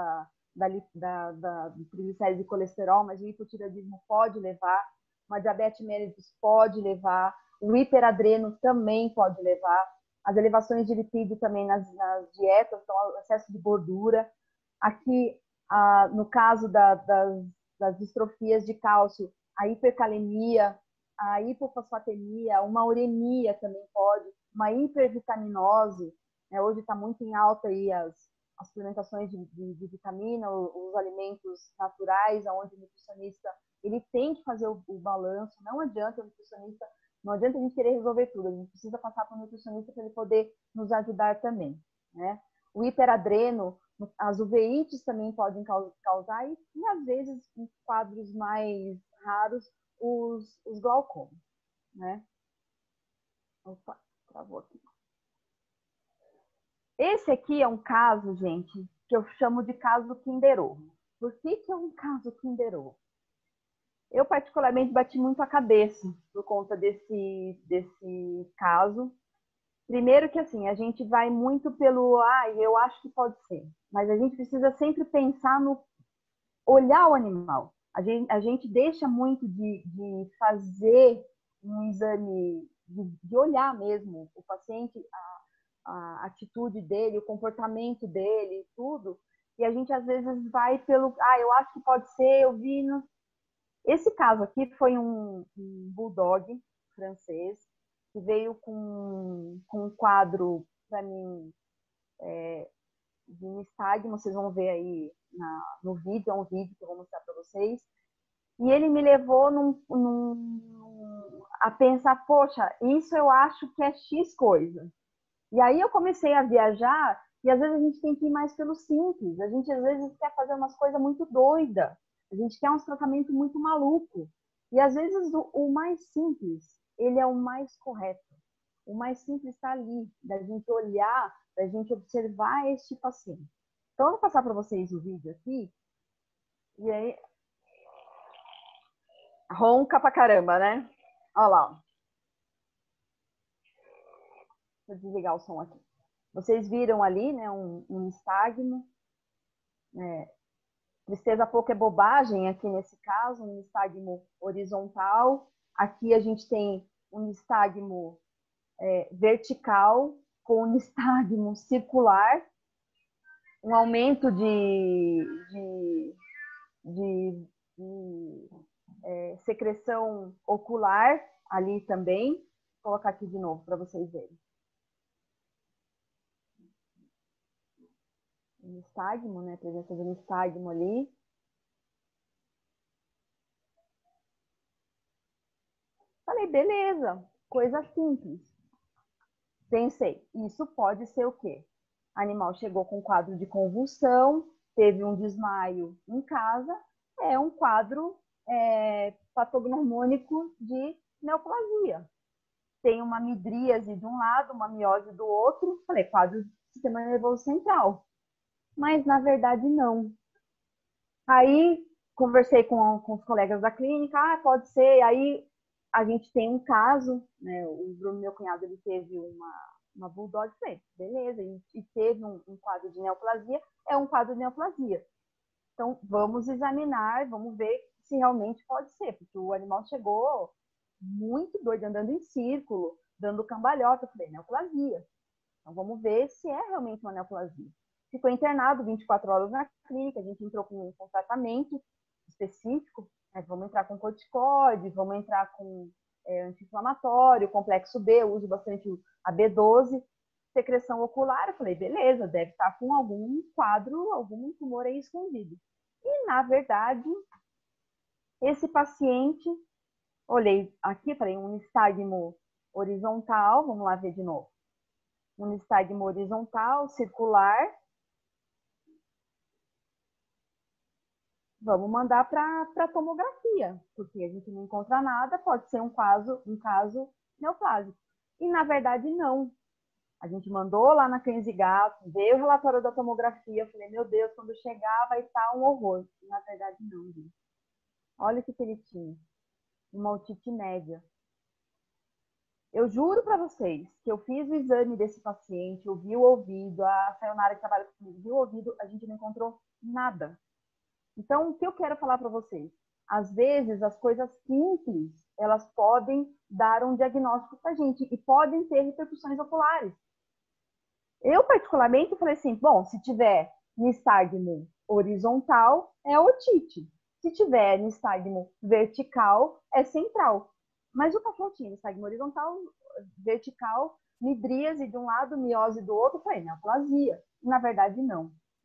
do triglicérides e colesterol, mas o hipotireoidismo pode levar, uma diabetes mellitus pode levar, o hiperadreno também pode levar, as elevações de lipídio também nas dietas, então o excesso de gordura. Aqui, no caso das distrofias de cálcio, a hipercalemia, a hipofosfatemia, uma uremia também pode, uma hipervitaminose, né? Hoje está muito em alta aí as suplementações de vitamina, os alimentos naturais, onde o nutricionista ele tem que fazer o balanço. Não adianta o nutricionista, não adianta a gente querer resolver tudo, a gente precisa passar para o nutricionista para ele poder nos ajudar também, né? O hiperadreno, as uveites também podem causar, e às vezes, em quadros mais raros, os glaucomas, né? Opa, travou aqui. Esse aqui é um caso, gente, que eu chamo de caso Kinder Ovo. Por que é um caso Kinder Ovo? Eu, particularmente, bati muito a cabeça por conta desse caso. Primeiro que, assim, a gente vai muito pelo, eu acho que pode ser. Mas a gente precisa sempre pensar no olhar o animal. A gente deixa muito de fazer um exame, de olhar mesmo o paciente, a atitude dele, o comportamento dele, tudo. E a gente, às vezes, vai pelo, eu acho que pode ser, eu vi... Esse caso aqui foi um bulldog francês que veio com um quadro, para mim, de nistagmo. Vocês vão ver aí no vídeo, é um vídeo que eu vou mostrar para vocês. E ele me levou a pensar, poxa, isso eu acho que é X coisa. E aí eu comecei a viajar, e às vezes a gente tem que ir mais pelo simples. A gente às vezes quer fazer umas coisas muito doidas. A gente quer uns tratamentos muito maluco. E às vezes o mais simples, ele é o mais correto. O mais simples está ali, da gente olhar, da gente observar este paciente. Então eu vou passar para vocês o vídeo aqui. E aí... Ronca pra caramba, né? Olha lá. Ó. Vou desligar o som aqui. Vocês viram ali, né, um nistagmo. Tristeza pouco é bobagem aqui nesse caso, um nistagmo horizontal. Aqui a gente tem um nistagmo vertical com um nistagmo circular, um aumento de secreção ocular ali também. Vou colocar aqui de novo para vocês verem. Nistagmo, né? A presença do nistagmo ali. Falei, beleza, coisa simples. Pensei, isso pode ser o quê? Animal chegou com quadro de convulsão, teve um desmaio em casa, é um quadro patognomônico de neoplasia. Tem uma midríase de um lado, uma miose do outro. Falei, quadro do sistema nervoso central. Mas, na verdade, não. Aí, conversei com os colegas da clínica, pode ser. Aí, a gente tem um caso, né? O Bruno, meu cunhado, ele teve uma bulldog, falei, beleza, e teve um quadro de neoplasia, é um quadro de neoplasia. Então, vamos examinar, vamos ver se realmente pode ser, porque o animal chegou muito doido, andando em círculo, dando cambalhota. Eu falei, neoplasia. Então, vamos ver se é realmente uma neoplasia. Ficou internado 24 horas na clínica, a gente entrou com um tratamento específico, né? Vamos entrar com corticoide, vamos entrar com anti-inflamatório, complexo B, eu uso bastante a B12, secreção ocular. Eu falei, beleza, deve estar com algum quadro, algum tumor aí escondido. E, na verdade, esse paciente, olhei aqui, falei, um nistagmo horizontal, vamos lá ver de novo. Um nistagmo horizontal, circular. Vamos mandar para tomografia, porque a gente não encontra nada, pode ser um caso neoplásico. E, na verdade, não. A gente mandou lá na Cães e Gatos, veio o relatório da tomografia, eu falei, meu Deus, quando chegar vai estar um horror. E, na verdade, não, gente. Olha o que ele tinha. Uma otite média. Eu juro para vocês que eu fiz o exame desse paciente, eu vi o ouvido, a Sayonara que trabalha comigo viu o ouvido, a gente não encontrou nada. Então, o que eu quero falar para vocês? Às vezes, as coisas simples, elas podem dar um diagnóstico para a gente e podem ter repercussões oculares. Eu, particularmente, falei assim, bom, se tiver nistagmo horizontal, é otite. Se tiver nistagmo vertical, é central. Mas o paciente tinha nistagmo horizontal, vertical, midríase de um lado, miose do outro, eu falei, neoplasia. Na verdade, não.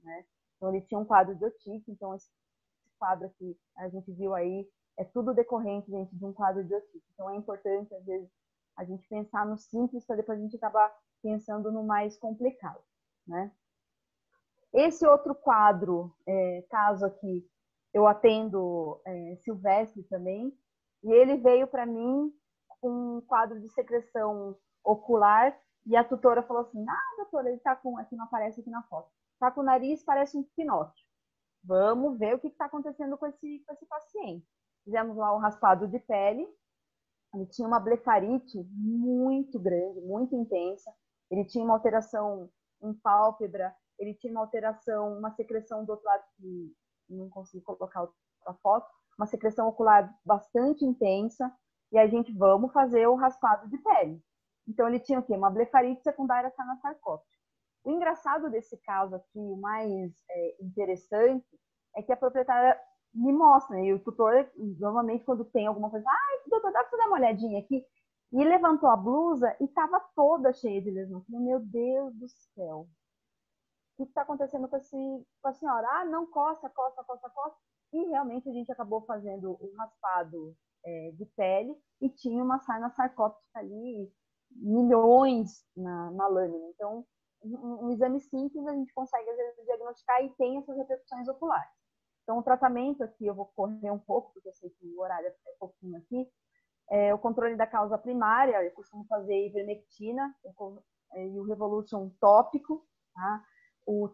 né? Então, ele tinha um quadro de otite, então esse quadro aqui, a gente viu aí, é tudo decorrente, gente, de um quadro de otite. Então, é importante, às vezes, a gente pensar no simples para depois a gente acabar pensando no mais complicado, né? Esse outro quadro, caso aqui, eu atendo Silvestre também, e ele veio para mim com um quadro de secreção ocular, e a tutora falou assim, doutora, ele tá com, aqui não aparece aqui na foto, tá com o nariz, parece um Pinóquio. Vamos ver o que está acontecendo com esse paciente. Fizemos lá um raspado de pele, ele tinha uma blefarite muito grande, muito intensa, ele tinha uma alteração em pálpebra, ele tinha uma alteração, uma secreção do outro lado, que não consegui colocar a foto, uma secreção ocular bastante intensa, e a gente, vamos fazer o raspado de pele. Então, ele tinha o quê? Uma blefarite secundária canasarcóptica. O engraçado desse caso aqui, o mais interessante, é que a proprietária me mostra, e o tutor, normalmente, quando tem alguma coisa, doutor, dá pra você dar uma olhadinha aqui? E levantou a blusa e estava toda cheia de lesão. Meu Deus do céu. O que está acontecendo com a senhora? Não, coça. E realmente a gente acabou fazendo um raspado de pele e tinha uma sarna sarcóptica ali, milhões na lâmina. Então, um exame simples a gente consegue, às vezes, diagnosticar e tem essas repercussões oculares. Então, o tratamento aqui, eu vou correr um pouco, porque eu sei que o horário é pouquinho aqui. O controle da causa primária, eu costumo fazer ivermectina e o Revolution tópico, tá? O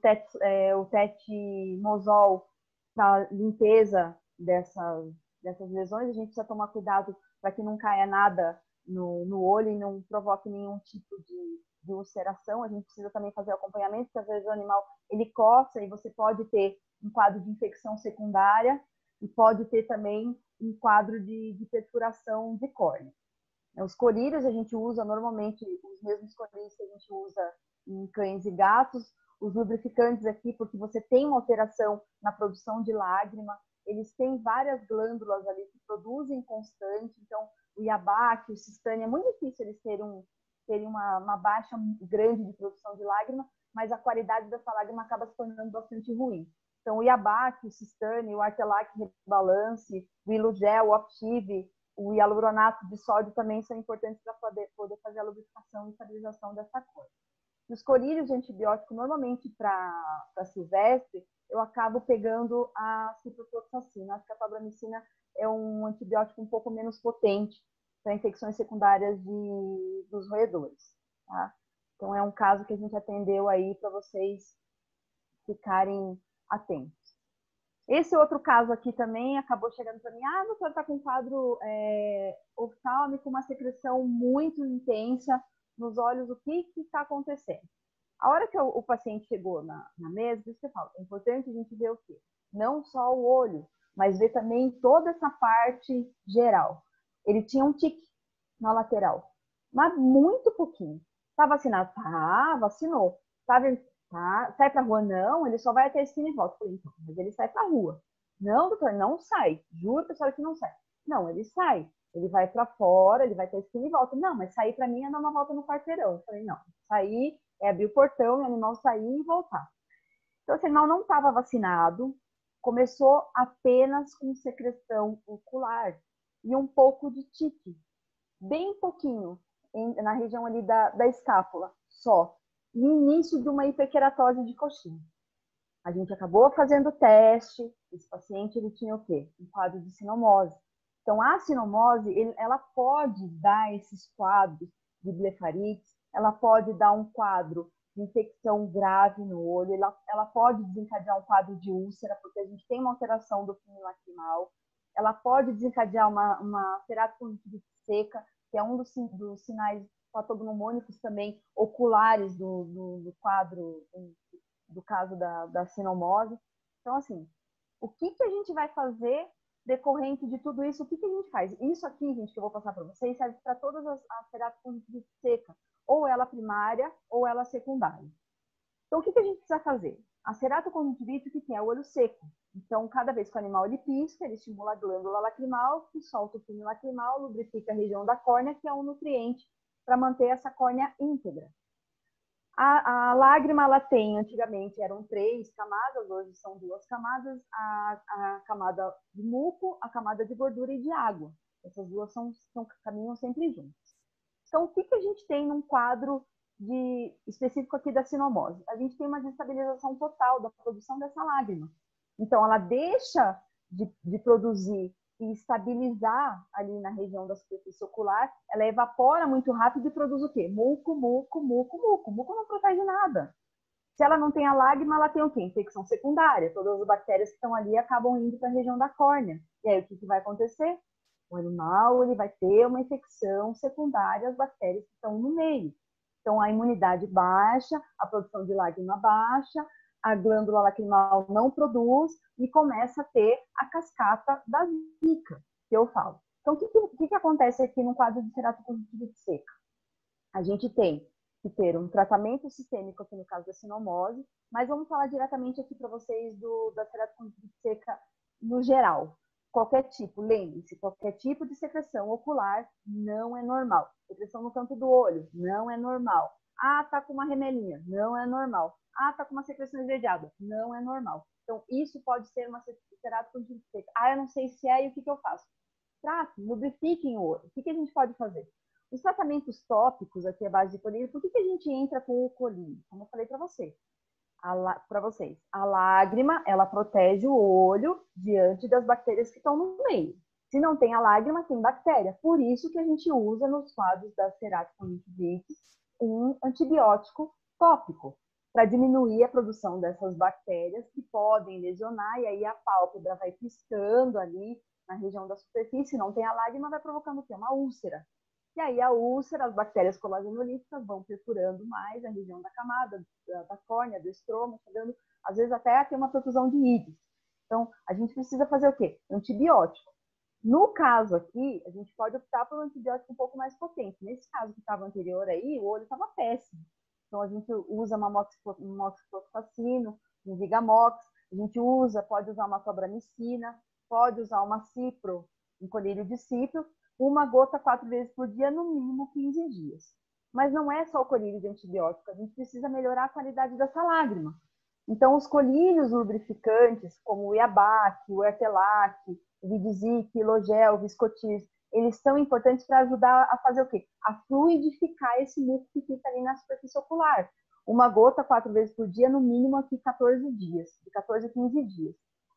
Tetmosol para limpeza dessas lesões. A gente precisa tomar cuidado para que não caia nada no olho e não provoque nenhum tipo de ulceração. A gente precisa também fazer o acompanhamento, porque às vezes o animal ele coça e você pode ter um quadro de infecção secundária e pode ter também um quadro de perfuração de córnea. Os colírios a gente usa normalmente os mesmos colírios que a gente usa em cães e gatos. Os lubrificantes aqui, porque você tem uma alteração na produção de lágrima, eles têm várias glândulas ali que produzem constante, então o Iabac, o Cistânia, é muito difícil eles terem uma baixa grande de produção de lágrima, mas a qualidade dessa lágrima acaba se tornando bastante ruim. Então, o Iabac, o Cistânia, o Artelac Rebalance, o Ilugel, o Optive, o hialuronato de sódio também são importantes para poder fazer a lubrificação e estabilização dessa cor. Os colírios de antibiótico, normalmente para silvestre, eu acabo pegando a ciprofloxacina. Acho que a tobramicina é um antibiótico um pouco menos potente para infecções secundárias dos roedores. Tá? Então, é um caso que a gente atendeu aí para vocês ficarem atentos. Esse outro caso aqui também acabou chegando para mim, doutor, está com um quadro oftálmico, uma secreção muito intensa nos olhos, o que está acontecendo? A hora que o paciente chegou na mesa, isso que eu falo, é importante a gente ver o quê? Não só o olho, mas ver também toda essa parte geral. Ele tinha um tique na lateral, mas muito pouquinho. Está vacinado? Tá, vacinou. Sai para rua? Não, ele só vai até a esquina e volta. Falei, então, mas ele sai para rua. Não, doutor, não sai. Juro pra senhora que não sai. Não, ele sai. Ele vai para fora, ele vai até a esquina e volta. Não, mas sair para mim é dar uma volta no quarteirão. Falei, não, sair é abrir o portão, o animal sair e voltar. Então, esse animal não estava vacinado, começou apenas com secreção ocular e um pouco de tique, bem pouquinho, na região ali da escápula, só. E início de uma hiperqueratose de coxinha. A gente acabou fazendo o teste, esse paciente ele tinha o quê? Um quadro de sinomose. Então, a sinomose, ela pode dar esses quadros de blefarites, ela pode dar um quadro de infecção grave no olho, ela pode desencadear um quadro de úlcera, porque a gente tem uma alteração do fluxo lacrimal, ela pode desencadear uma ceratocondite seca, que é um dos sinais patognomônicos também oculares do quadro, do caso da sinomose. Então, assim, o que a gente vai fazer decorrente de tudo isso? O que a gente faz? Isso aqui, gente, que eu vou passar para vocês, serve para todas as ceratocondite seca, ou ela primária ou ela secundária. Então, o que a gente precisa fazer? A ceratocondite, o que é? O olho seco. Então, cada vez que o animal ele pisca, ele estimula a glândula lacrimal, que solta o fluxo lacrimal, lubrifica a região da córnea, que é um nutriente para manter essa córnea íntegra. A lágrima, ela tem, antigamente eram 3 camadas, hoje são 2 camadas, a camada de muco, a camada de gordura e de água. Essas duas caminham sempre juntas. Então, o que a gente tem num quadro específico aqui da sinomose? A gente tem uma desestabilização total da produção dessa lágrima. Então, ela deixa de produzir e estabilizar ali na região da superfície ocular, ela evapora muito rápido e produz o quê? Muco, muco, muco, muco. Muco não protege nada. Se ela não tem a lágrima, ela tem o quê? Infecção secundária. Todas as bactérias que estão ali acabam indo para a região da córnea. E aí, o que vai acontecer? O animal ele vai ter uma infecção secundária às bactérias que estão no meio. Então, a imunidade baixa, a produção de lágrima baixa, a glândula lacrimal não produz e começa a ter a cascata da zika, que eu falo. Então, o que acontece aqui no quadro de ceratoconjuntivite seca? A gente tem que ter um tratamento sistêmico aqui no caso da sinomose, mas vamos falar diretamente aqui para vocês da ceratoconjuntivite seca no geral. Qualquer tipo, lembre-se, qualquer tipo de secreção ocular não é normal. Secreção no canto do olho não é normal. Ah, tá com uma remelinha, não é normal. Ah, tá com uma secreção esverdeada, não é normal. Então, isso pode ser uma ceratoconjuntivite seca. Ah, eu não sei se é, e o que eu faço? Tratem, lubrifiquem o olho. O que a gente pode fazer? Os tratamentos tópicos aqui à base de colírio, por que a gente entra com o colírio? Como eu falei para vocês. A lágrima, ela protege o olho diante das bactérias que estão no meio. Se não tem a lágrima, tem bactéria. Por isso que a gente usa nos quadros da ceratoconjuntivite um antibiótico tópico, para diminuir a produção dessas bactérias que podem lesionar, e aí a pálpebra vai piscando ali na região da superfície, não tem a lágrima, vai provocando o quê? Uma úlcera. E aí a úlcera, as bactérias colagenolíticas vão perfurando mais a região da camada, da córnea, do estroma, chegando, às vezes até a ter uma protusão de íris. Então, a gente precisa fazer o quê? Antibiótico. No caso aqui, a gente pode optar por um antibiótico um pouco mais potente. Nesse caso que estava anterior aí, o olho estava péssimo. Então, a gente usa uma moxifloxacino, um Vigamox, a gente pode usar uma cobramicina, pode usar uma cipro, um colírio de cipro, uma gota 4 vezes por dia, no mínimo 15 dias. Mas não é só o colírio de antibiótico, a gente precisa melhorar a qualidade dessa lágrima. Então, os colírios lubrificantes, como o Iabac, o Ertelac, o Vidizic, Ilogel, o Viscotis, eles são importantes para ajudar a fazer o quê? A fluidificar esse muco que fica ali na superfície ocular. Uma gota 4 vezes por dia, no mínimo aqui 14 dias, de 14 a 15 dias.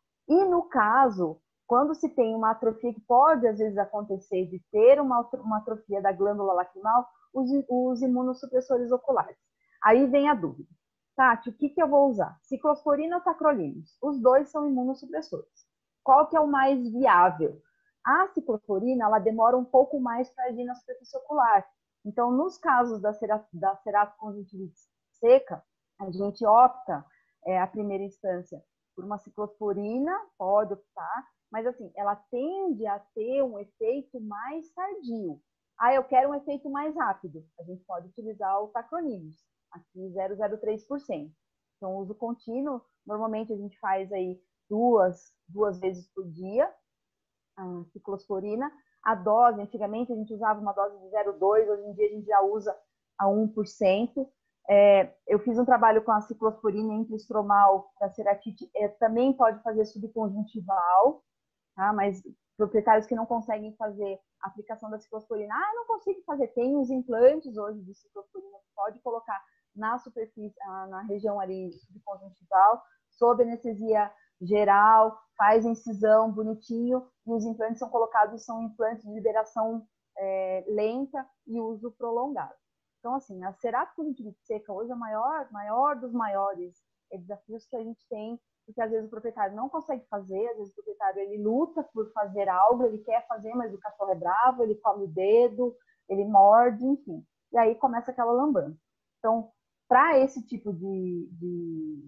E no caso, quando se tem uma atrofia, que pode às vezes acontecer de ter uma atrofia da glândula lacrimal, os imunossupressores oculares. Aí vem a dúvida. Tati, o que eu vou usar? Ciclosporina ou tacrolimus? Os dois são imunossupressores. Qual que é o mais viável? A ciclosporina, ela demora um pouco mais para agir na superfície ocular. Então, nos casos da ceratoconjuntivite seca, a gente opta, a primeira instância, por uma ciclosporina, pode optar, mas assim, ela tende a ter um efeito mais tardio. Ah, eu quero um efeito mais rápido. A gente pode utilizar o tacrolimus, aqui 0,03%. Então, uso contínuo, normalmente a gente faz aí duas vezes por dia, a ciclosporina. A dose, antigamente a gente usava uma dose de 0,2%, hoje em dia a gente já usa a 1%. Eu fiz um trabalho com a ciclosporina intraestromal da ceratite, também pode fazer subconjuntival, tá? Mas proprietários que não conseguem fazer a aplicação da ciclosporina, não consigo fazer, tem os implantes hoje de ciclosporina que pode colocar na superfície, na região ali subconjuntival, sob anestesia geral, faz incisão bonitinho, e os implantes são colocados, são implantes de liberação lenta e uso prolongado. Então, assim, a ceratoconjuntivite seca hoje é o maior dos maiores desafios que a gente tem, porque às vezes o proprietário não consegue fazer, às vezes o proprietário ele luta por fazer algo, ele quer fazer, mas o cachorro é bravo, ele come o dedo, ele morde, enfim. E aí começa aquela lambança. Então, para esse tipo de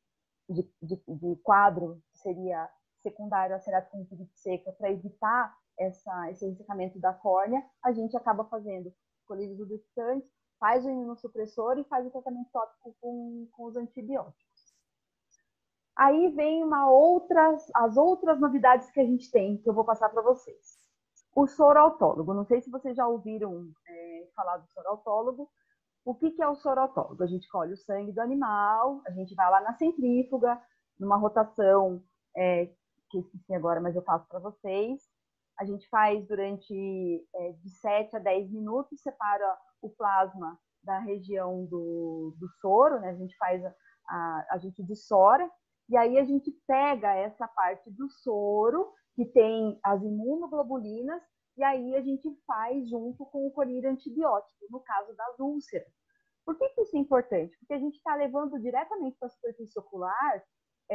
quadro, que seria secundário à ceratoconjuntivite seca, para evitar esse ressecamento da córnea, a gente acaba fazendo colírios lubrificantes, faz o imunossupressor e faz o tratamento tópico com os antibióticos. Aí vem as outras novidades que a gente tem, que eu vou passar para vocês. O soro autólogo, não sei se vocês já ouviram falar do soro autólogo. O que é o soroautólogo? A gente colhe o sangue do animal, a gente vai lá na centrífuga, numa rotação, que eu esqueci agora, mas eu faço para vocês. A gente faz durante de 7 a 10 minutos, separa o plasma da região do soro, né? A gente faz a gente dessora, e aí a gente pega essa parte do soro, que tem as imunoglobulinas, e aí a gente faz junto com o colírio antibiótico, no caso das úlceras. Por que isso é importante? Porque a gente está levando diretamente para a superfície ocular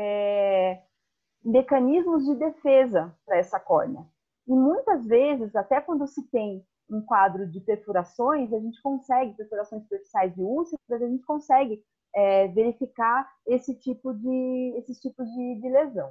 mecanismos de defesa para essa córnea. E muitas vezes, até quando se tem um quadro de perfurações, a gente consegue, perfurações superficiais de úlceras, a gente consegue verificar esses tipos de lesão.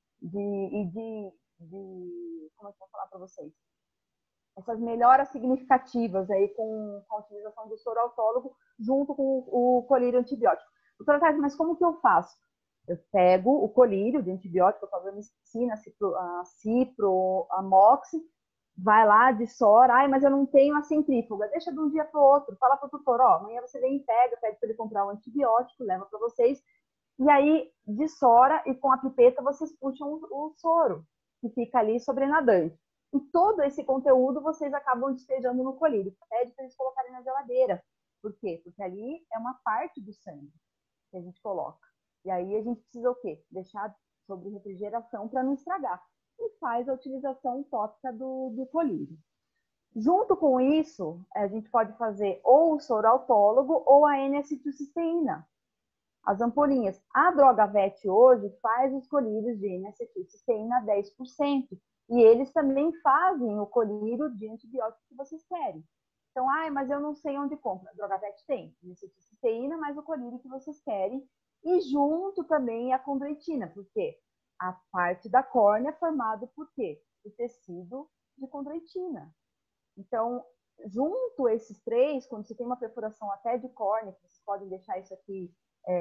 Como é que eu vou falar para vocês? Essas melhoras significativas aí com a utilização do soroautólogo junto com o colírio antibiótico. Doutora Thais, mas como que eu faço? Eu pego o colírio de antibiótico, a carbamazepina, a cipro, a mox, vai lá, dessora, ai, mas eu não tenho a centrífuga, deixa de um dia para o outro, fala para o tutor, ó, amanhã você vem e pede para ele comprar um antibiótico, leva para vocês, e aí dessora e com a pipeta vocês puxam o soro, que fica ali sobrenadante. E todo esse conteúdo vocês acabam despejando no colírio. Pede para eles colocarem na geladeira. Por quê? Porque ali é uma parte do sangue que a gente coloca. E aí a gente precisa o quê? Deixar sob refrigeração para não estragar. E faz a utilização tópica do colírio. Junto com isso, a gente pode fazer ou o soro autólogo ou a N-acetilcisteína. As ampolinhas. A droga VET hoje faz os colírios de N-acetilcisteína 10%. E eles também fazem o colírio de antibiótico que vocês querem. Então, mas eu não sei onde compra. A droga VET tem N-acetilcisteína, mais o colírio que vocês querem. E junto também a condroitina, porque a parte da córnea é formada por quê? O tecido de condroitina. Então, junto esses três, quando você tem uma perfuração até de córnea, vocês podem deixar isso aqui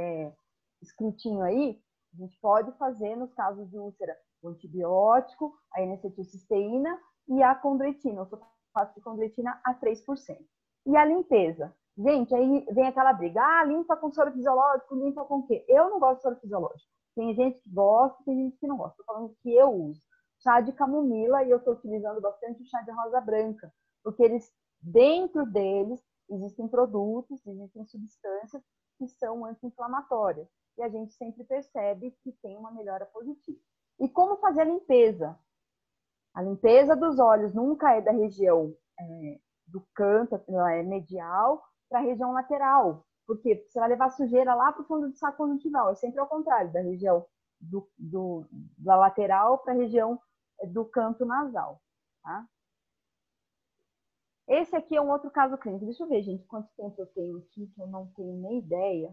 escritinho aí, a gente pode fazer, nos casos de úlcera, o antibiótico, a N-acetilcisteína e a condroitina, o sulfato de condroitina a 3%. E a limpeza? Gente, aí vem aquela briga, limpa com soro fisiológico, limpa com o quê? Eu não gosto de soro fisiológico. Tem gente que gosta, tem gente que não gosta. Estou falando que eu uso. Chá de camomila, e eu estou utilizando bastante o chá de rosa branca, porque dentro deles, existem produtos, existem substâncias que são anti-inflamatórias. E a gente sempre percebe que tem uma melhora positiva. E como fazer a limpeza? A limpeza dos olhos nunca é da região do canto, é medial, para a região lateral. Porque você vai levar sujeira lá para o fundo do saco conjuntival. É sempre ao contrário, da região da lateral para a região do canto nasal. Tá? Esse aqui é um outro caso clínico. Deixa eu ver, gente, quanto tempo eu tenho aqui, que eu não tenho nem ideia.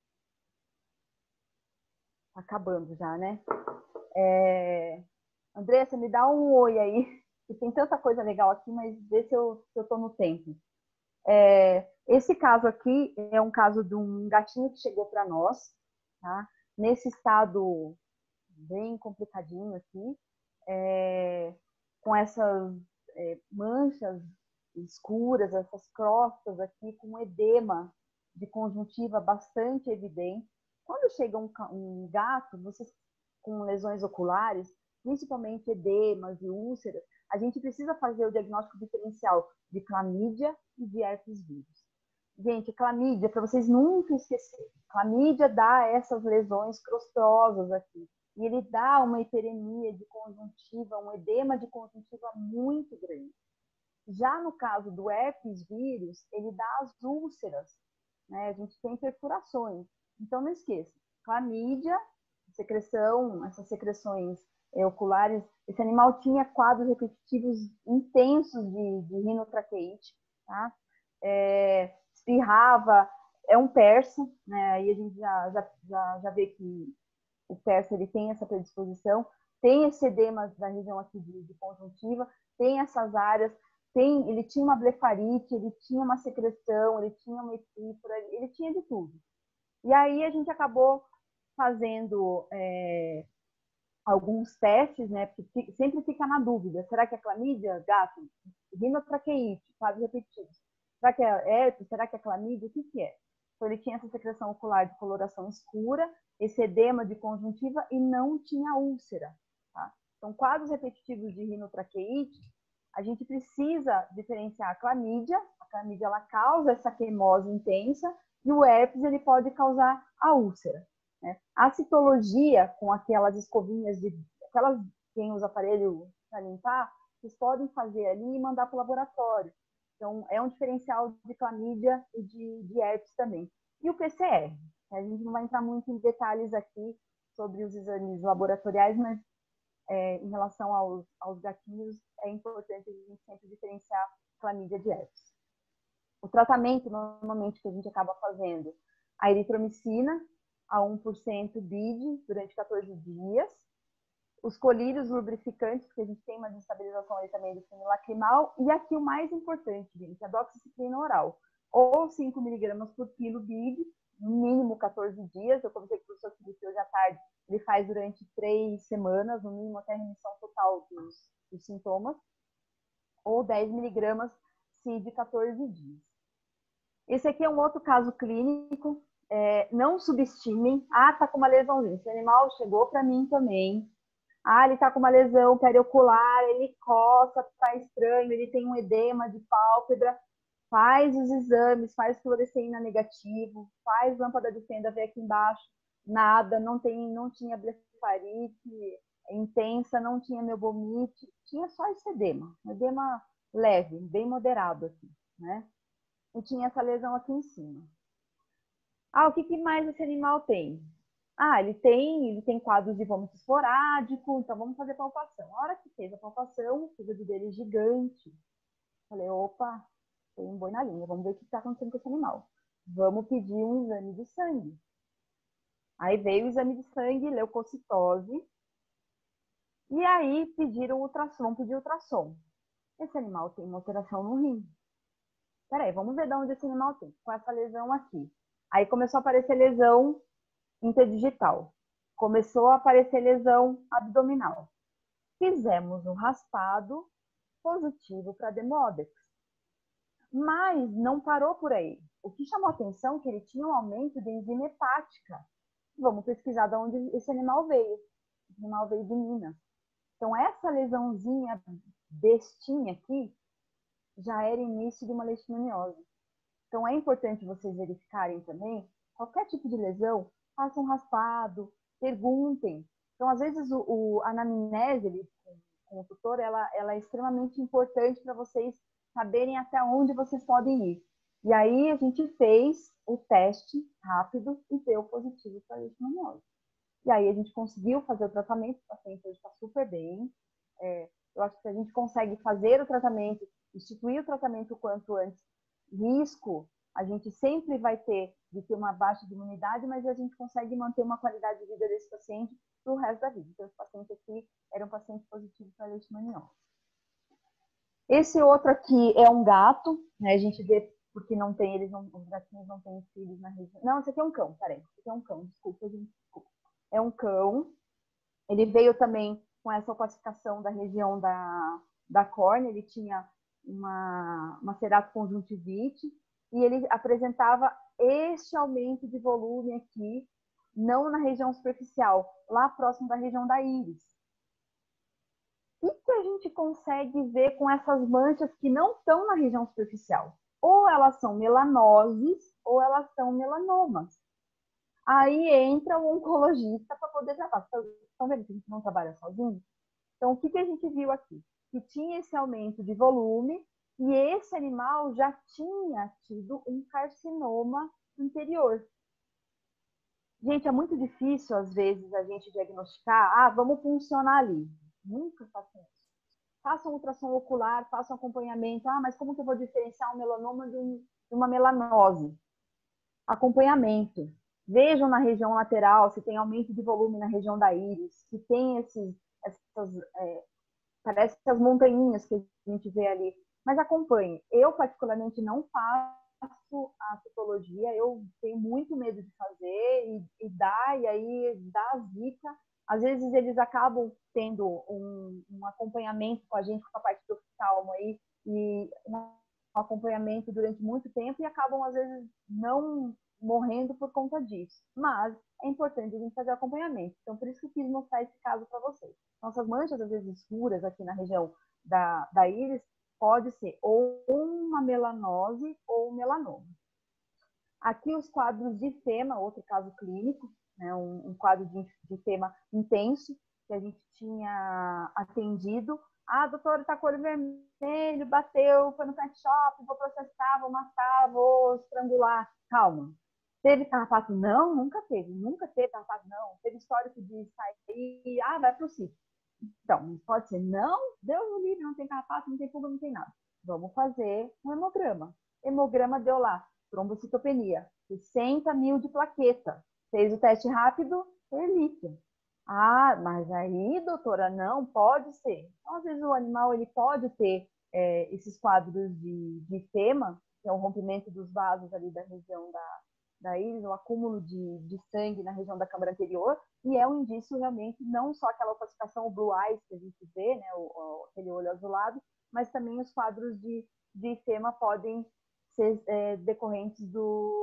Tá acabando já, né? Andressa, me dá um oi aí. Tem tanta coisa legal aqui, mas vê se eu tô no tempo. Esse caso aqui é um caso de um gatinho que chegou para nós, tá? Nesse estado bem complicadinho aqui, com essas manchas escuras, essas crostas aqui, com edema de conjuntiva bastante evidente. Quando chega um gato, vocês com lesões oculares, principalmente edemas e úlceras, a gente precisa fazer o diagnóstico diferencial de clamídia e de herpes vírus. Gente, clamídia, para vocês nunca esquecerem, clamídia dá essas lesões crostosas aqui. E ele dá uma hiperemia de conjuntiva, um edema de conjuntiva muito grande. Já no caso do herpes vírus, ele dá as úlceras, né? A gente tem perfurações. Então, não esqueça, clamídia, secreção, essas secreções oculares, esse animal tinha quadros repetitivos intensos de rinotraqueite, tá? Espirrava, é um persa, né? Aí a gente já vê que o persa ele tem essa predisposição, tem esse edema da região aqui de conjuntiva, tem essas áreas, ele tinha uma blefarite, ele tinha uma secreção, ele tinha uma epífora, ele tinha de tudo. E aí a gente acabou fazendo alguns testes, né? Porque sempre fica na dúvida, será que é clamídia, gato, rinotraqueite, quadros repetitivos? Será que é herpes? Será que é clamídia? O que que é? Então, ele tinha essa secreção ocular de coloração escura, esse edema de conjuntiva e não tinha úlcera. Tá? Então, quadros repetitivos de rinotraqueite, a gente precisa diferenciar a clamídia ela causa essa queimose intensa, e o herpes ele pode causar a úlcera. Né? A citologia, com aquelas escovinhas, aquelas tem os aparelhos para limpar, vocês podem fazer ali e mandar para o laboratório. Então, é um diferencial de clamídia e de herpes também. E o PCR. A gente não vai entrar muito em detalhes aqui sobre os exames laboratoriais, mas em relação aos gatinhos, é importante a gente sempre diferenciar clamídia de herpes. O tratamento, normalmente, que a gente acaba fazendo, a eritromicina, a 1% BID, durante 14 dias. Os colírios lubrificantes, porque a gente tem uma desestabilização ali também do fluxo lacrimal. E aqui o mais importante, gente, a doxiciclina oral. Ou 5 miligramas por quilo BID, no mínimo 14 dias. Eu conversei com o professor Felipe hoje à tarde. Ele faz durante 3 semanas, no mínimo até a remissão total dos sintomas. Ou 10 miligramas de 14 dias. Esse aqui é um outro caso clínico. Não subestimem. Tá com uma lesãozinha. Esse animal chegou para mim também. Ele tá com uma lesão periocular, ele coça, tá estranho, ele tem um edema de pálpebra. Faz os exames, faz fluoresceína negativo, faz lâmpada de fenda, vê aqui embaixo. Nada, não tinha blefarite intensa, não tinha meubomite, tinha só esse edema. Um edema leve, bem moderado aqui, né? E tinha essa lesão aqui em cima. O que mais esse animal tem? Ele tem quadros de vômito esporádico, então vamos fazer palpação. A hora que fez a palpação, o fígado dele é gigante. Falei, opa, tem um boi na linha, vamos ver o que está acontecendo com esse animal. Vamos pedir um exame de sangue. Aí veio o exame de sangue, leucocitose, e aí pediram ultrassom, vamos pedir ultrassom. Esse animal tem uma alteração no rim. Peraí, vamos ver de onde esse animal tem, com essa lesão aqui. Aí começou a aparecer lesão interdigital. Começou a aparecer lesão abdominal. Fizemos um raspado positivo para Demodex. Mas não parou por aí. O que chamou a atenção é que ele tinha um aumento de enzima hepática. Vamos pesquisar de onde esse animal veio. Esse animal veio de Minas. Então, essa lesãozinha bestinha aqui já era início de uma leishmaniose. Então, é importante vocês verificarem também qualquer tipo de lesão, façam um raspado, perguntem. Então, às vezes, a anamnese com o tutor, ela é extremamente importante para vocês saberem até onde vocês podem ir. E aí, a gente fez o teste rápido e deu positivo para a leishmaniose. E aí, a gente conseguiu fazer o tratamento, o paciente hoje está super bem. Eu acho que se a gente consegue fazer o tratamento, instituir o tratamento o quanto antes, risco, a gente sempre vai ter de ter uma baixa de imunidade, mas a gente consegue manter uma qualidade de vida desse paciente para o resto da vida. Então, esse paciente aqui era um paciente positivo para leishmaniose. Esse outro aqui é um gato, né? A gente vê porque os gatinhos não têm filhos na região. Não, esse aqui é um cão, peraí. Esse aqui é um cão, desculpa, gente. Desculpa. É um cão. Ele veio também com essa classificação da região da córnea. Ele tinha uma ceratoconjuntivite e ele apresentava este aumento de volume aqui, não na região superficial, lá próximo da região da íris. O que a gente consegue ver com essas manchas que não estão na região superficial? Ou elas são melanoses, ou elas são melanomas. Aí entra o oncologista para poder tratar. Estão vendo que a gente não trabalha sozinho? Então, o que a gente viu aqui? Que tinha esse aumento de volume e esse animal já tinha tido um carcinoma anterior. Gente, é muito difícil, às vezes, a gente diagnosticar, vamos funcionar ali. Nunca façam isso. Façam ultrassom ocular, façam acompanhamento. Mas como que eu vou diferenciar um melanoma de uma melanose? Acompanhamento. Vejam na região lateral se tem aumento de volume na região da íris, se tem parece as montanhinhas que a gente vê ali. Mas acompanhe. Eu, particularmente, não faço a citologia, eu tenho muito medo de fazer e aí dá zica. Às vezes eles acabam tendo um acompanhamento com a gente, com a parte do oftalmo aí, e acompanhamento durante muito tempo e acabam, às vezes, não morrendo por conta disso. Mas é importante a gente fazer acompanhamento. Então, por isso que eu quis mostrar esse caso para vocês. Nossas manchas, às vezes, escuras aqui na região da íris, pode ser ou uma melanose ou um melanoma. Aqui os quadros de FEMA, outro caso clínico, né, um quadro de FEMA intenso, que a gente tinha atendido. Doutora, está com o olho vermelho, bateu, foi no pet shop, vou processar, vou matar, vou estrangular. Calma. Teve carrapato? Não, nunca teve carrapato, não. Teve histórico de sair, vai para o sítio. Então, pode ser, não, Deus me livre, não tem carrapato, não tem pulga, não tem nada. Vamos fazer um hemograma. Hemograma deu lá, trombocitopenia, 60 mil de plaqueta. Fez o teste rápido, relíquia. Mas aí, doutora, não pode ser. Então, às vezes o animal ele pode ter esses quadros de FEMA, que é o rompimento dos vasos ali da região da íris, o acúmulo de sangue na região da câmara anterior, e é um indício realmente, não só aquela opacificação, o blue eyes que a gente vê, né, aquele olho azulado, mas também os quadros de FEMA podem ser decorrentes de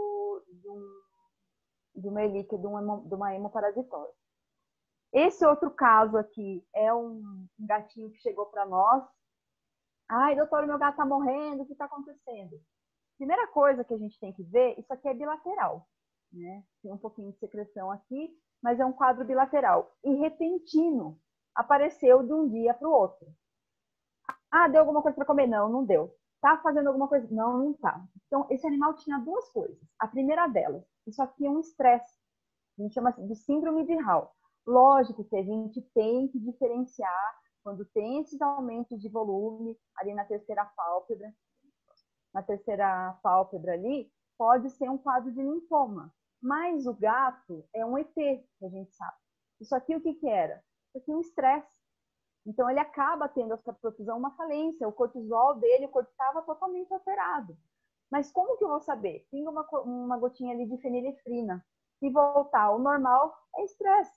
uma helíquia, de uma hemoparasitose. Esse outro caso aqui é um gatinho que chegou para nós. Doutora, meu gato está morrendo, o que está acontecendo? Primeira coisa que a gente tem que ver, isso aqui é bilateral, né? Tem um pouquinho de secreção aqui, mas é um quadro bilateral. E repentino, apareceu de um dia para o outro. Deu alguma coisa para comer? Não, não deu. Tá fazendo alguma coisa? Não, não tá. Então, esse animal tinha duas coisas. A primeira delas, isso aqui é um estresse. A gente chama de síndrome de Hall. Lógico que a gente tem que diferenciar quando tem esses aumentos de volume ali na terceira pálpebra. Na terceira pálpebra ali, pode ser um quadro de linfoma. Mas o gato é um ET, que a gente sabe. Isso aqui o que era? Isso aqui é um estresse. Então, ele acaba tendo essa profusão, uma falência. O cortisol dele, o corpo estava totalmente alterado. Mas como que eu vou saber? Tem uma gotinha ali de fenilefrina. Se voltar ao normal, é estresse.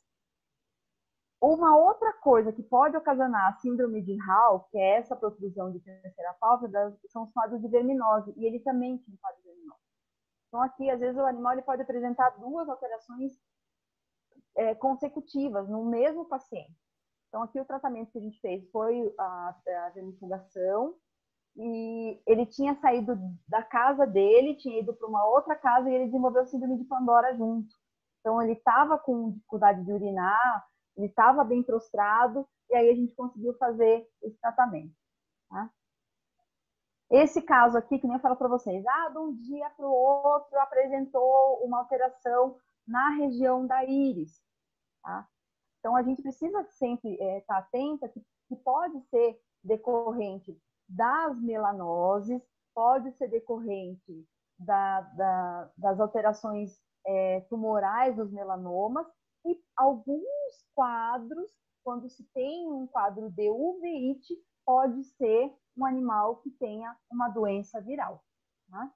Uma outra coisa que pode ocasionar a síndrome de Hall, que é essa profusão de terceira pálpebra, são os quadros de verminose. E ele também tinha quadro de verminose. Então, aqui, às vezes, o animal ele pode apresentar duas alterações consecutivas no mesmo paciente. Então, aqui o tratamento que a gente fez foi a vermifugação. E ele tinha saído da casa dele, tinha ido para uma outra casa e ele desenvolveu síndrome de Pandora junto. Então, ele estava com dificuldade de urinar, ele estava bem prostrado, e aí a gente conseguiu fazer esse tratamento. Tá? Esse caso aqui, que nem eu falo para vocês, de um dia para o outro apresentou uma alteração na região da íris. Tá? Então, a gente precisa sempre estar atenta que pode ser decorrente das melanoses, pode ser decorrente das alterações tumorais dos melanomas e alguns quadros, quando se tem um quadro de uveíte, pode ser um animal que tenha uma doença viral. Tá?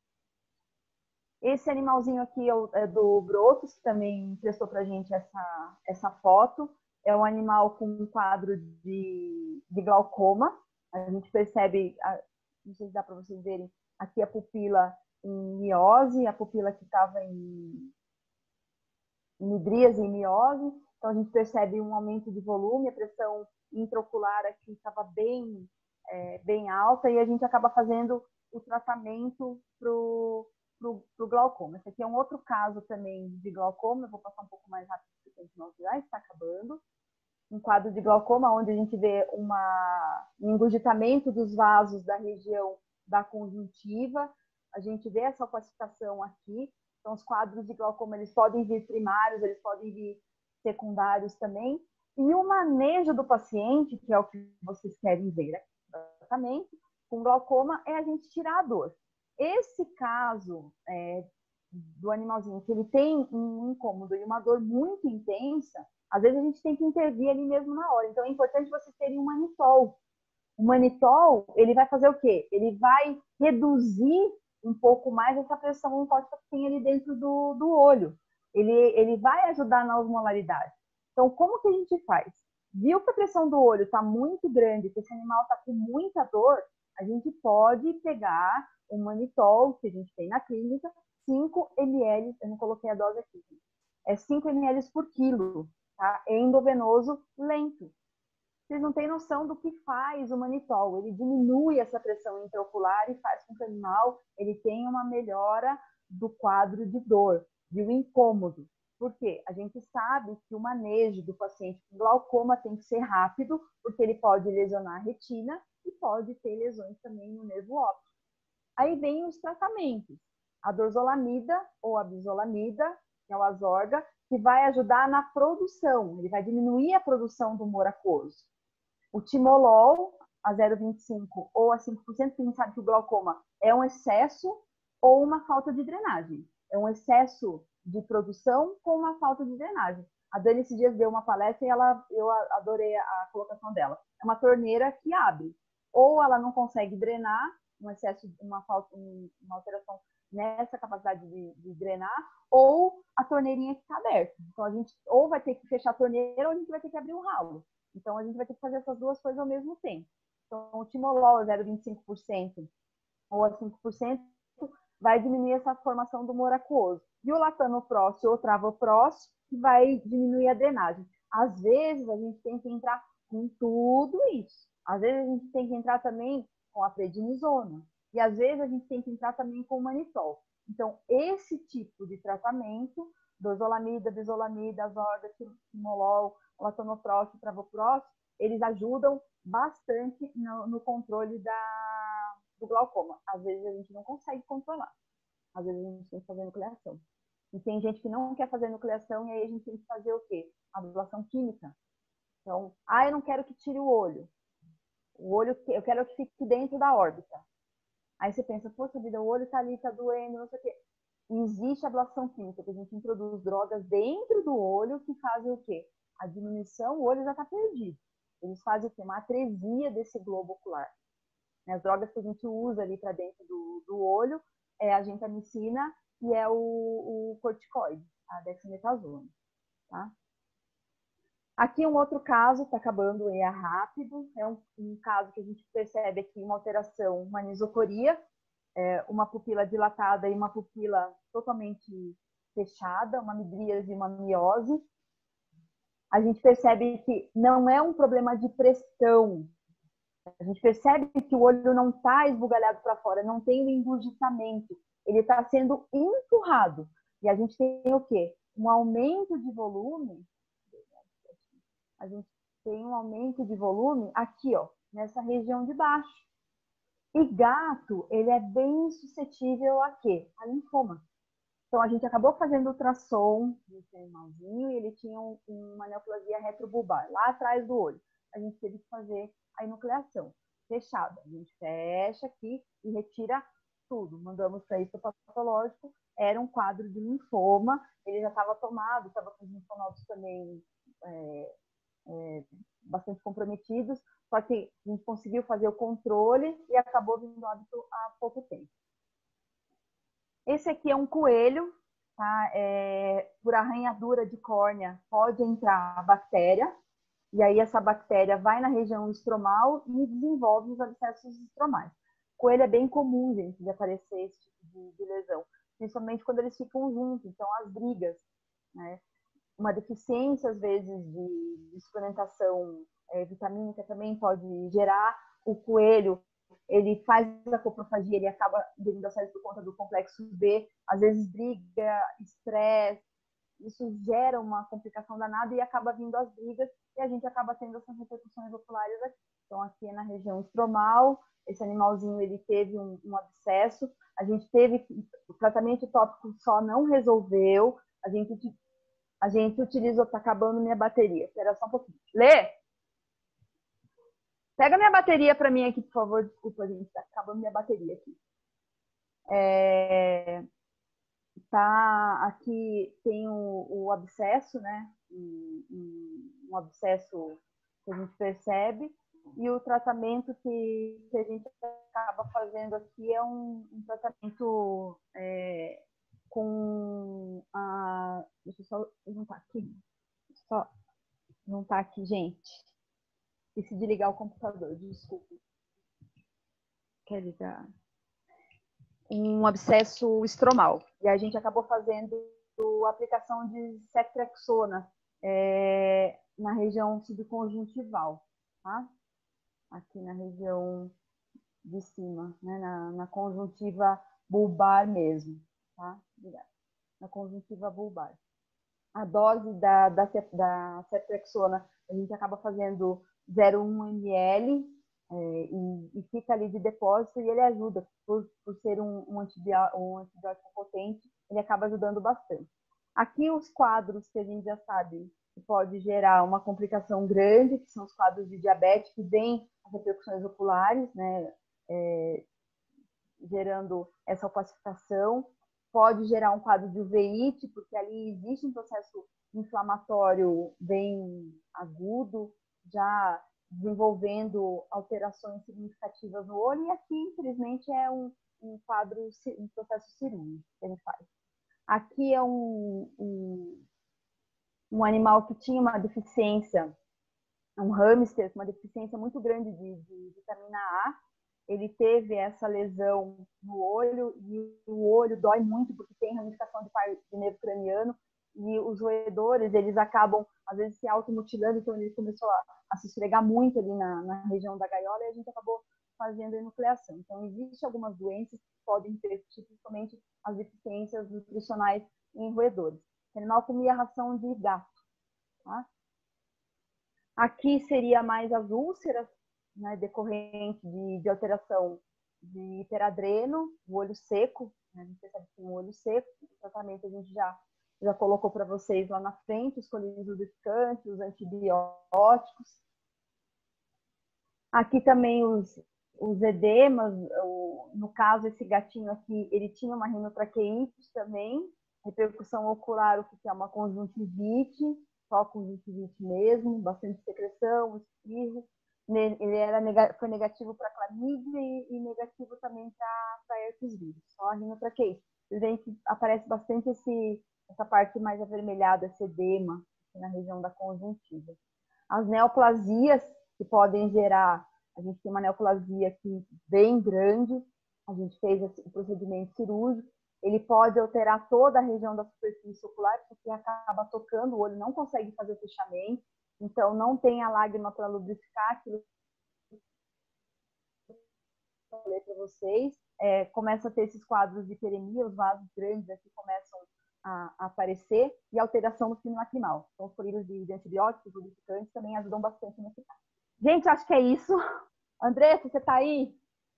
Esse animalzinho aqui é do Brotos, que também prestou para a gente essa foto. É um animal com um quadro de glaucoma. A gente percebe, não sei se dá para vocês verem, aqui a pupila em miose, a pupila que estava em midríase e miose. Então, a gente percebe um aumento de volume, a pressão intraocular aqui estava bem alta e a gente acaba fazendo o tratamento para o glaucoma. Esse aqui é um outro caso também de glaucoma, eu vou passar um pouco mais rápido porque o tempo já está acabando. Um quadro de glaucoma onde a gente vê um engurgitamento dos vasos da região da conjuntiva, a gente vê essa opacificação aqui. Então, os quadros de glaucoma, eles podem vir primários, eles podem vir secundários também. E o manejo do paciente, que é o que vocês querem ver aqui no tratamento, com glaucoma, é a gente tirar a dor. Esse caso do animalzinho, que ele tem um incômodo e uma dor muito intensa, às vezes a gente tem que intervir ali mesmo na hora. Então, é importante vocês terem um manitol. O manitol, ele vai fazer o quê? Ele vai reduzir um pouco mais essa pressão oncológica que tem ali dentro do olho. Ele vai ajudar na osmolaridade. Então, como que a gente faz? Viu que a pressão do olho está muito grande, que esse animal está com muita dor, A gente pode pegar o manitol que a gente tem na clínica, 5 ml, eu não coloquei a dose aqui, é 5 ml por quilo, tá? É endovenoso lento. Vocês não têm noção do que faz o manitol. Ele diminui essa pressão intraocular e faz com que o animal ele tenha uma melhora do quadro de dor, de um incômodo. Por quê? A gente sabe que o manejo do paciente com glaucoma tem que ser rápido, porque ele pode lesionar a retina e pode ter lesões também no nervo óptico. Aí vem os tratamentos. A dorzolamida ou a bisolamida, que é o Azorga, que vai ajudar na produção, ele vai diminuir a produção do humor aquoso. O timolol, a 0,25 ou a 5%, porque a gente sabe que o glaucoma é um excesso ou uma falta de drenagem. É um excesso de produção com uma falta de drenagem. A Dani esses dias deu uma palestra e eu adorei a colocação dela. É uma torneira que abre. Ou ela não consegue drenar, um excesso, uma alteração nessa capacidade de drenar, ou a torneirinha que está aberta. Então a gente ou vai ter que fechar a torneira ou a gente vai ter que abrir o ralo. Então a gente vai ter que fazer essas duas coisas ao mesmo tempo. Então o timolol 0,25% ou a 5% vai diminuir essa formação do humor aquoso. E o latanoprost ou travoprost vai diminuir a drenagem. Às vezes a gente tem que entrar com tudo isso. Às vezes a gente tem que entrar também com a prednisona. E às vezes a gente tem que entrar também com o manitol. Então, esse tipo de tratamento, dorzolamida, bisolamida, azorga, timolol, latanoprost, travoprost, eles ajudam bastante no controle do glaucoma. Às vezes a gente não consegue controlar. Às vezes a gente tem que fazer nucleação. E tem gente que não quer fazer nucleação e aí a gente tem que fazer o quê? Ablação química. Então, eu não quero que tire o olho. O olho, eu quero que fique dentro da órbita. Aí você pensa, poxa vida, o olho tá ali, tá doendo, não sei o quê. E existe ablação química, que a gente introduz drogas dentro do olho que fazem o quê? A diminuição, o olho já tá perdido. Eles fazem o quê? Uma atresia desse globo ocular. As drogas que a gente usa ali para dentro do olho é a gentamicina e é o corticoide, a dexametasona, tá? Aqui um outro caso, está acabando e é rápido, é um caso que a gente percebe aqui uma alteração, uma anisocoria, uma pupila dilatada e uma pupila totalmente fechada, uma midríase e uma miose. A gente percebe que não é um problema de pressão, a gente percebe que o olho não está esbugalhado para fora, não tem um engurgitamento, ele está sendo empurrado. E a gente tem o quê? Um aumento de volume. A gente tem um aumento de volume aqui, ó, nessa região de baixo. E gato, ele é bem suscetível a quê? A linfoma. Então, a gente acabou fazendo ultrassom desse animalzinho e ele tinha uma neoplasia retrobulbar, lá atrás do olho. A gente teve que fazer a enucleação fechada. A gente fecha aqui e retira tudo. Mandamos para isso patológico. Era um quadro de linfoma. Ele já estava tomado, estava com os linfonodos também bastante comprometidos. Só que a gente conseguiu fazer o controle e acabou vindo óbito há pouco tempo. Esse aqui é um coelho, tá? Por arranhadura de córnea pode entrar a bactéria, e aí essa bactéria vai na região estromal e desenvolve os abscessos estromais. Coelho é bem comum, gente, de aparecer esse tipo de lesão, principalmente quando eles ficam juntos, então as brigas, né? Uma deficiência, às vezes, de suplementação vitamínica também pode gerar. O coelho, ele faz a coprofagia, ele acaba devido a série por conta do complexo B, às vezes briga, estresse, isso gera uma complicação danada e acaba vindo as brigas e a gente acaba tendo essas repercussões oculares aqui. Então, aqui na região estromal, esse animalzinho ele teve um abscesso, a gente teve, o tratamento tópico só não resolveu, a gente utilizou, tá acabando minha bateria, espera só um pouquinho. Lê! Pega minha bateria para mim aqui, por favor, desculpa, gente, tá acabando minha bateria aqui. Tá, aqui tem o abscesso, né? Um abscesso que a gente percebe, e o tratamento que a gente acaba fazendo aqui é um tratamento com a. Deixa eu só juntar aqui. Só não tá aqui, gente. Esqueci de ligar o computador, desculpa. um abscesso estromal. E a gente acabou fazendo a aplicação de ceftriaxona na região subconjuntival, tá? Aqui na região de cima, né? na conjuntiva bulbar mesmo, tá? Na conjuntiva bulbar. A dose da ceftriaxona, a gente acaba fazendo 0,1 ml e fica ali de depósito, e ele ajuda, por ser um antibiótico potente, ele acaba ajudando bastante. Aqui os quadros que a gente já sabe que pode gerar uma complicação grande, que são os quadros de diabetes, que vêm as repercussões oculares, né, gerando essa opacificação. Pode gerar um quadro de uveíte, porque ali existe um processo inflamatório bem agudo, já desenvolvendo alterações significativas no olho, e aqui, infelizmente, é um processo cirúrgico que a gente faz. Aqui é um animal que tinha uma deficiência, um hamster com uma deficiência muito grande de vitamina A. Ele teve essa lesão no olho, e o olho dói muito porque tem ramificação de nervo craniano, e os roedores, eles acabam, às vezes, se automutilando, então ele começou a se esfregar muito ali na região da gaiola, e a gente acabou fazendo a enucleação. Então, existem algumas doenças que podem ter, principalmente as deficiências nutricionais em roedores. O animal comia ração de gato, tá? Aqui seria mais as úlceras, né, decorrente de alteração de hiperadreno, o olho seco, né, você sabe que tem um olho seco, o tratamento a gente já colocou para vocês lá na frente, os colinos lubrificantes, os antibióticos. Aqui também os edemas, no caso esse gatinho aqui, ele tinha uma rinotraqueite também, repercussão ocular, o que é uma conjuntivite, só conjuntivite mesmo, bastante secreção, espirro. Ele foi negativo para clamídia e negativo também para herpes vírus, só a rinotraqueite. Aparece bastante essa parte mais avermelhada, esse edema, na região da conjuntiva. As neoplasias que podem gerar, a gente tem uma neoplasia aqui bem grande, a gente fez o procedimento cirúrgico, ele pode alterar toda a região da superfície ocular, porque acaba tocando o olho, não consegue fazer o fechamento, então não tem a lágrima para lubrificar aquilo que eu falei para vocês. Começa a ter esses quadros de hiperemia, os vasos grandes aqui começam a aparecer, e alteração no fluxo lacrimal. Então, os colinos de antibióticos, lubrificantes, também ajudam bastante nesse caso. Gente, acho que é isso. Andressa, você está aí?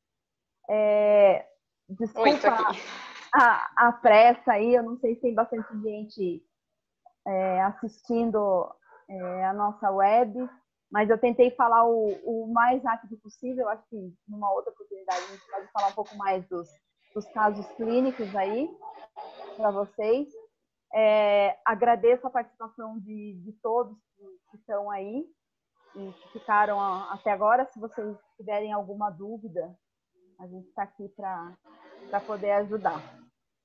Desculpa. Oi, tô aqui. A pressa aí, eu não sei se tem bastante gente assistindo a nossa web, mas eu tentei falar o mais rápido possível. Acho que numa outra oportunidade a gente pode falar um pouco mais dos casos clínicos aí para vocês. Agradeço a participação de todos que estão aí e que ficaram até agora. Se vocês tiverem alguma dúvida, a gente está aqui para poder ajudar.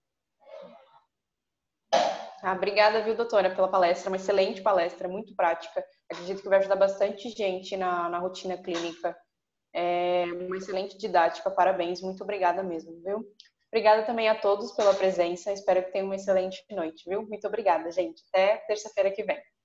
Obrigada, viu, doutora, pela palestra. Uma excelente palestra, muito prática. Acredito que vai ajudar bastante gente na rotina clínica. Uma excelente didática, parabéns. Muito obrigada mesmo, viu? Obrigada também a todos pela presença. Espero que tenham uma excelente noite, viu? Muito obrigada, gente. Até terça-feira que vem.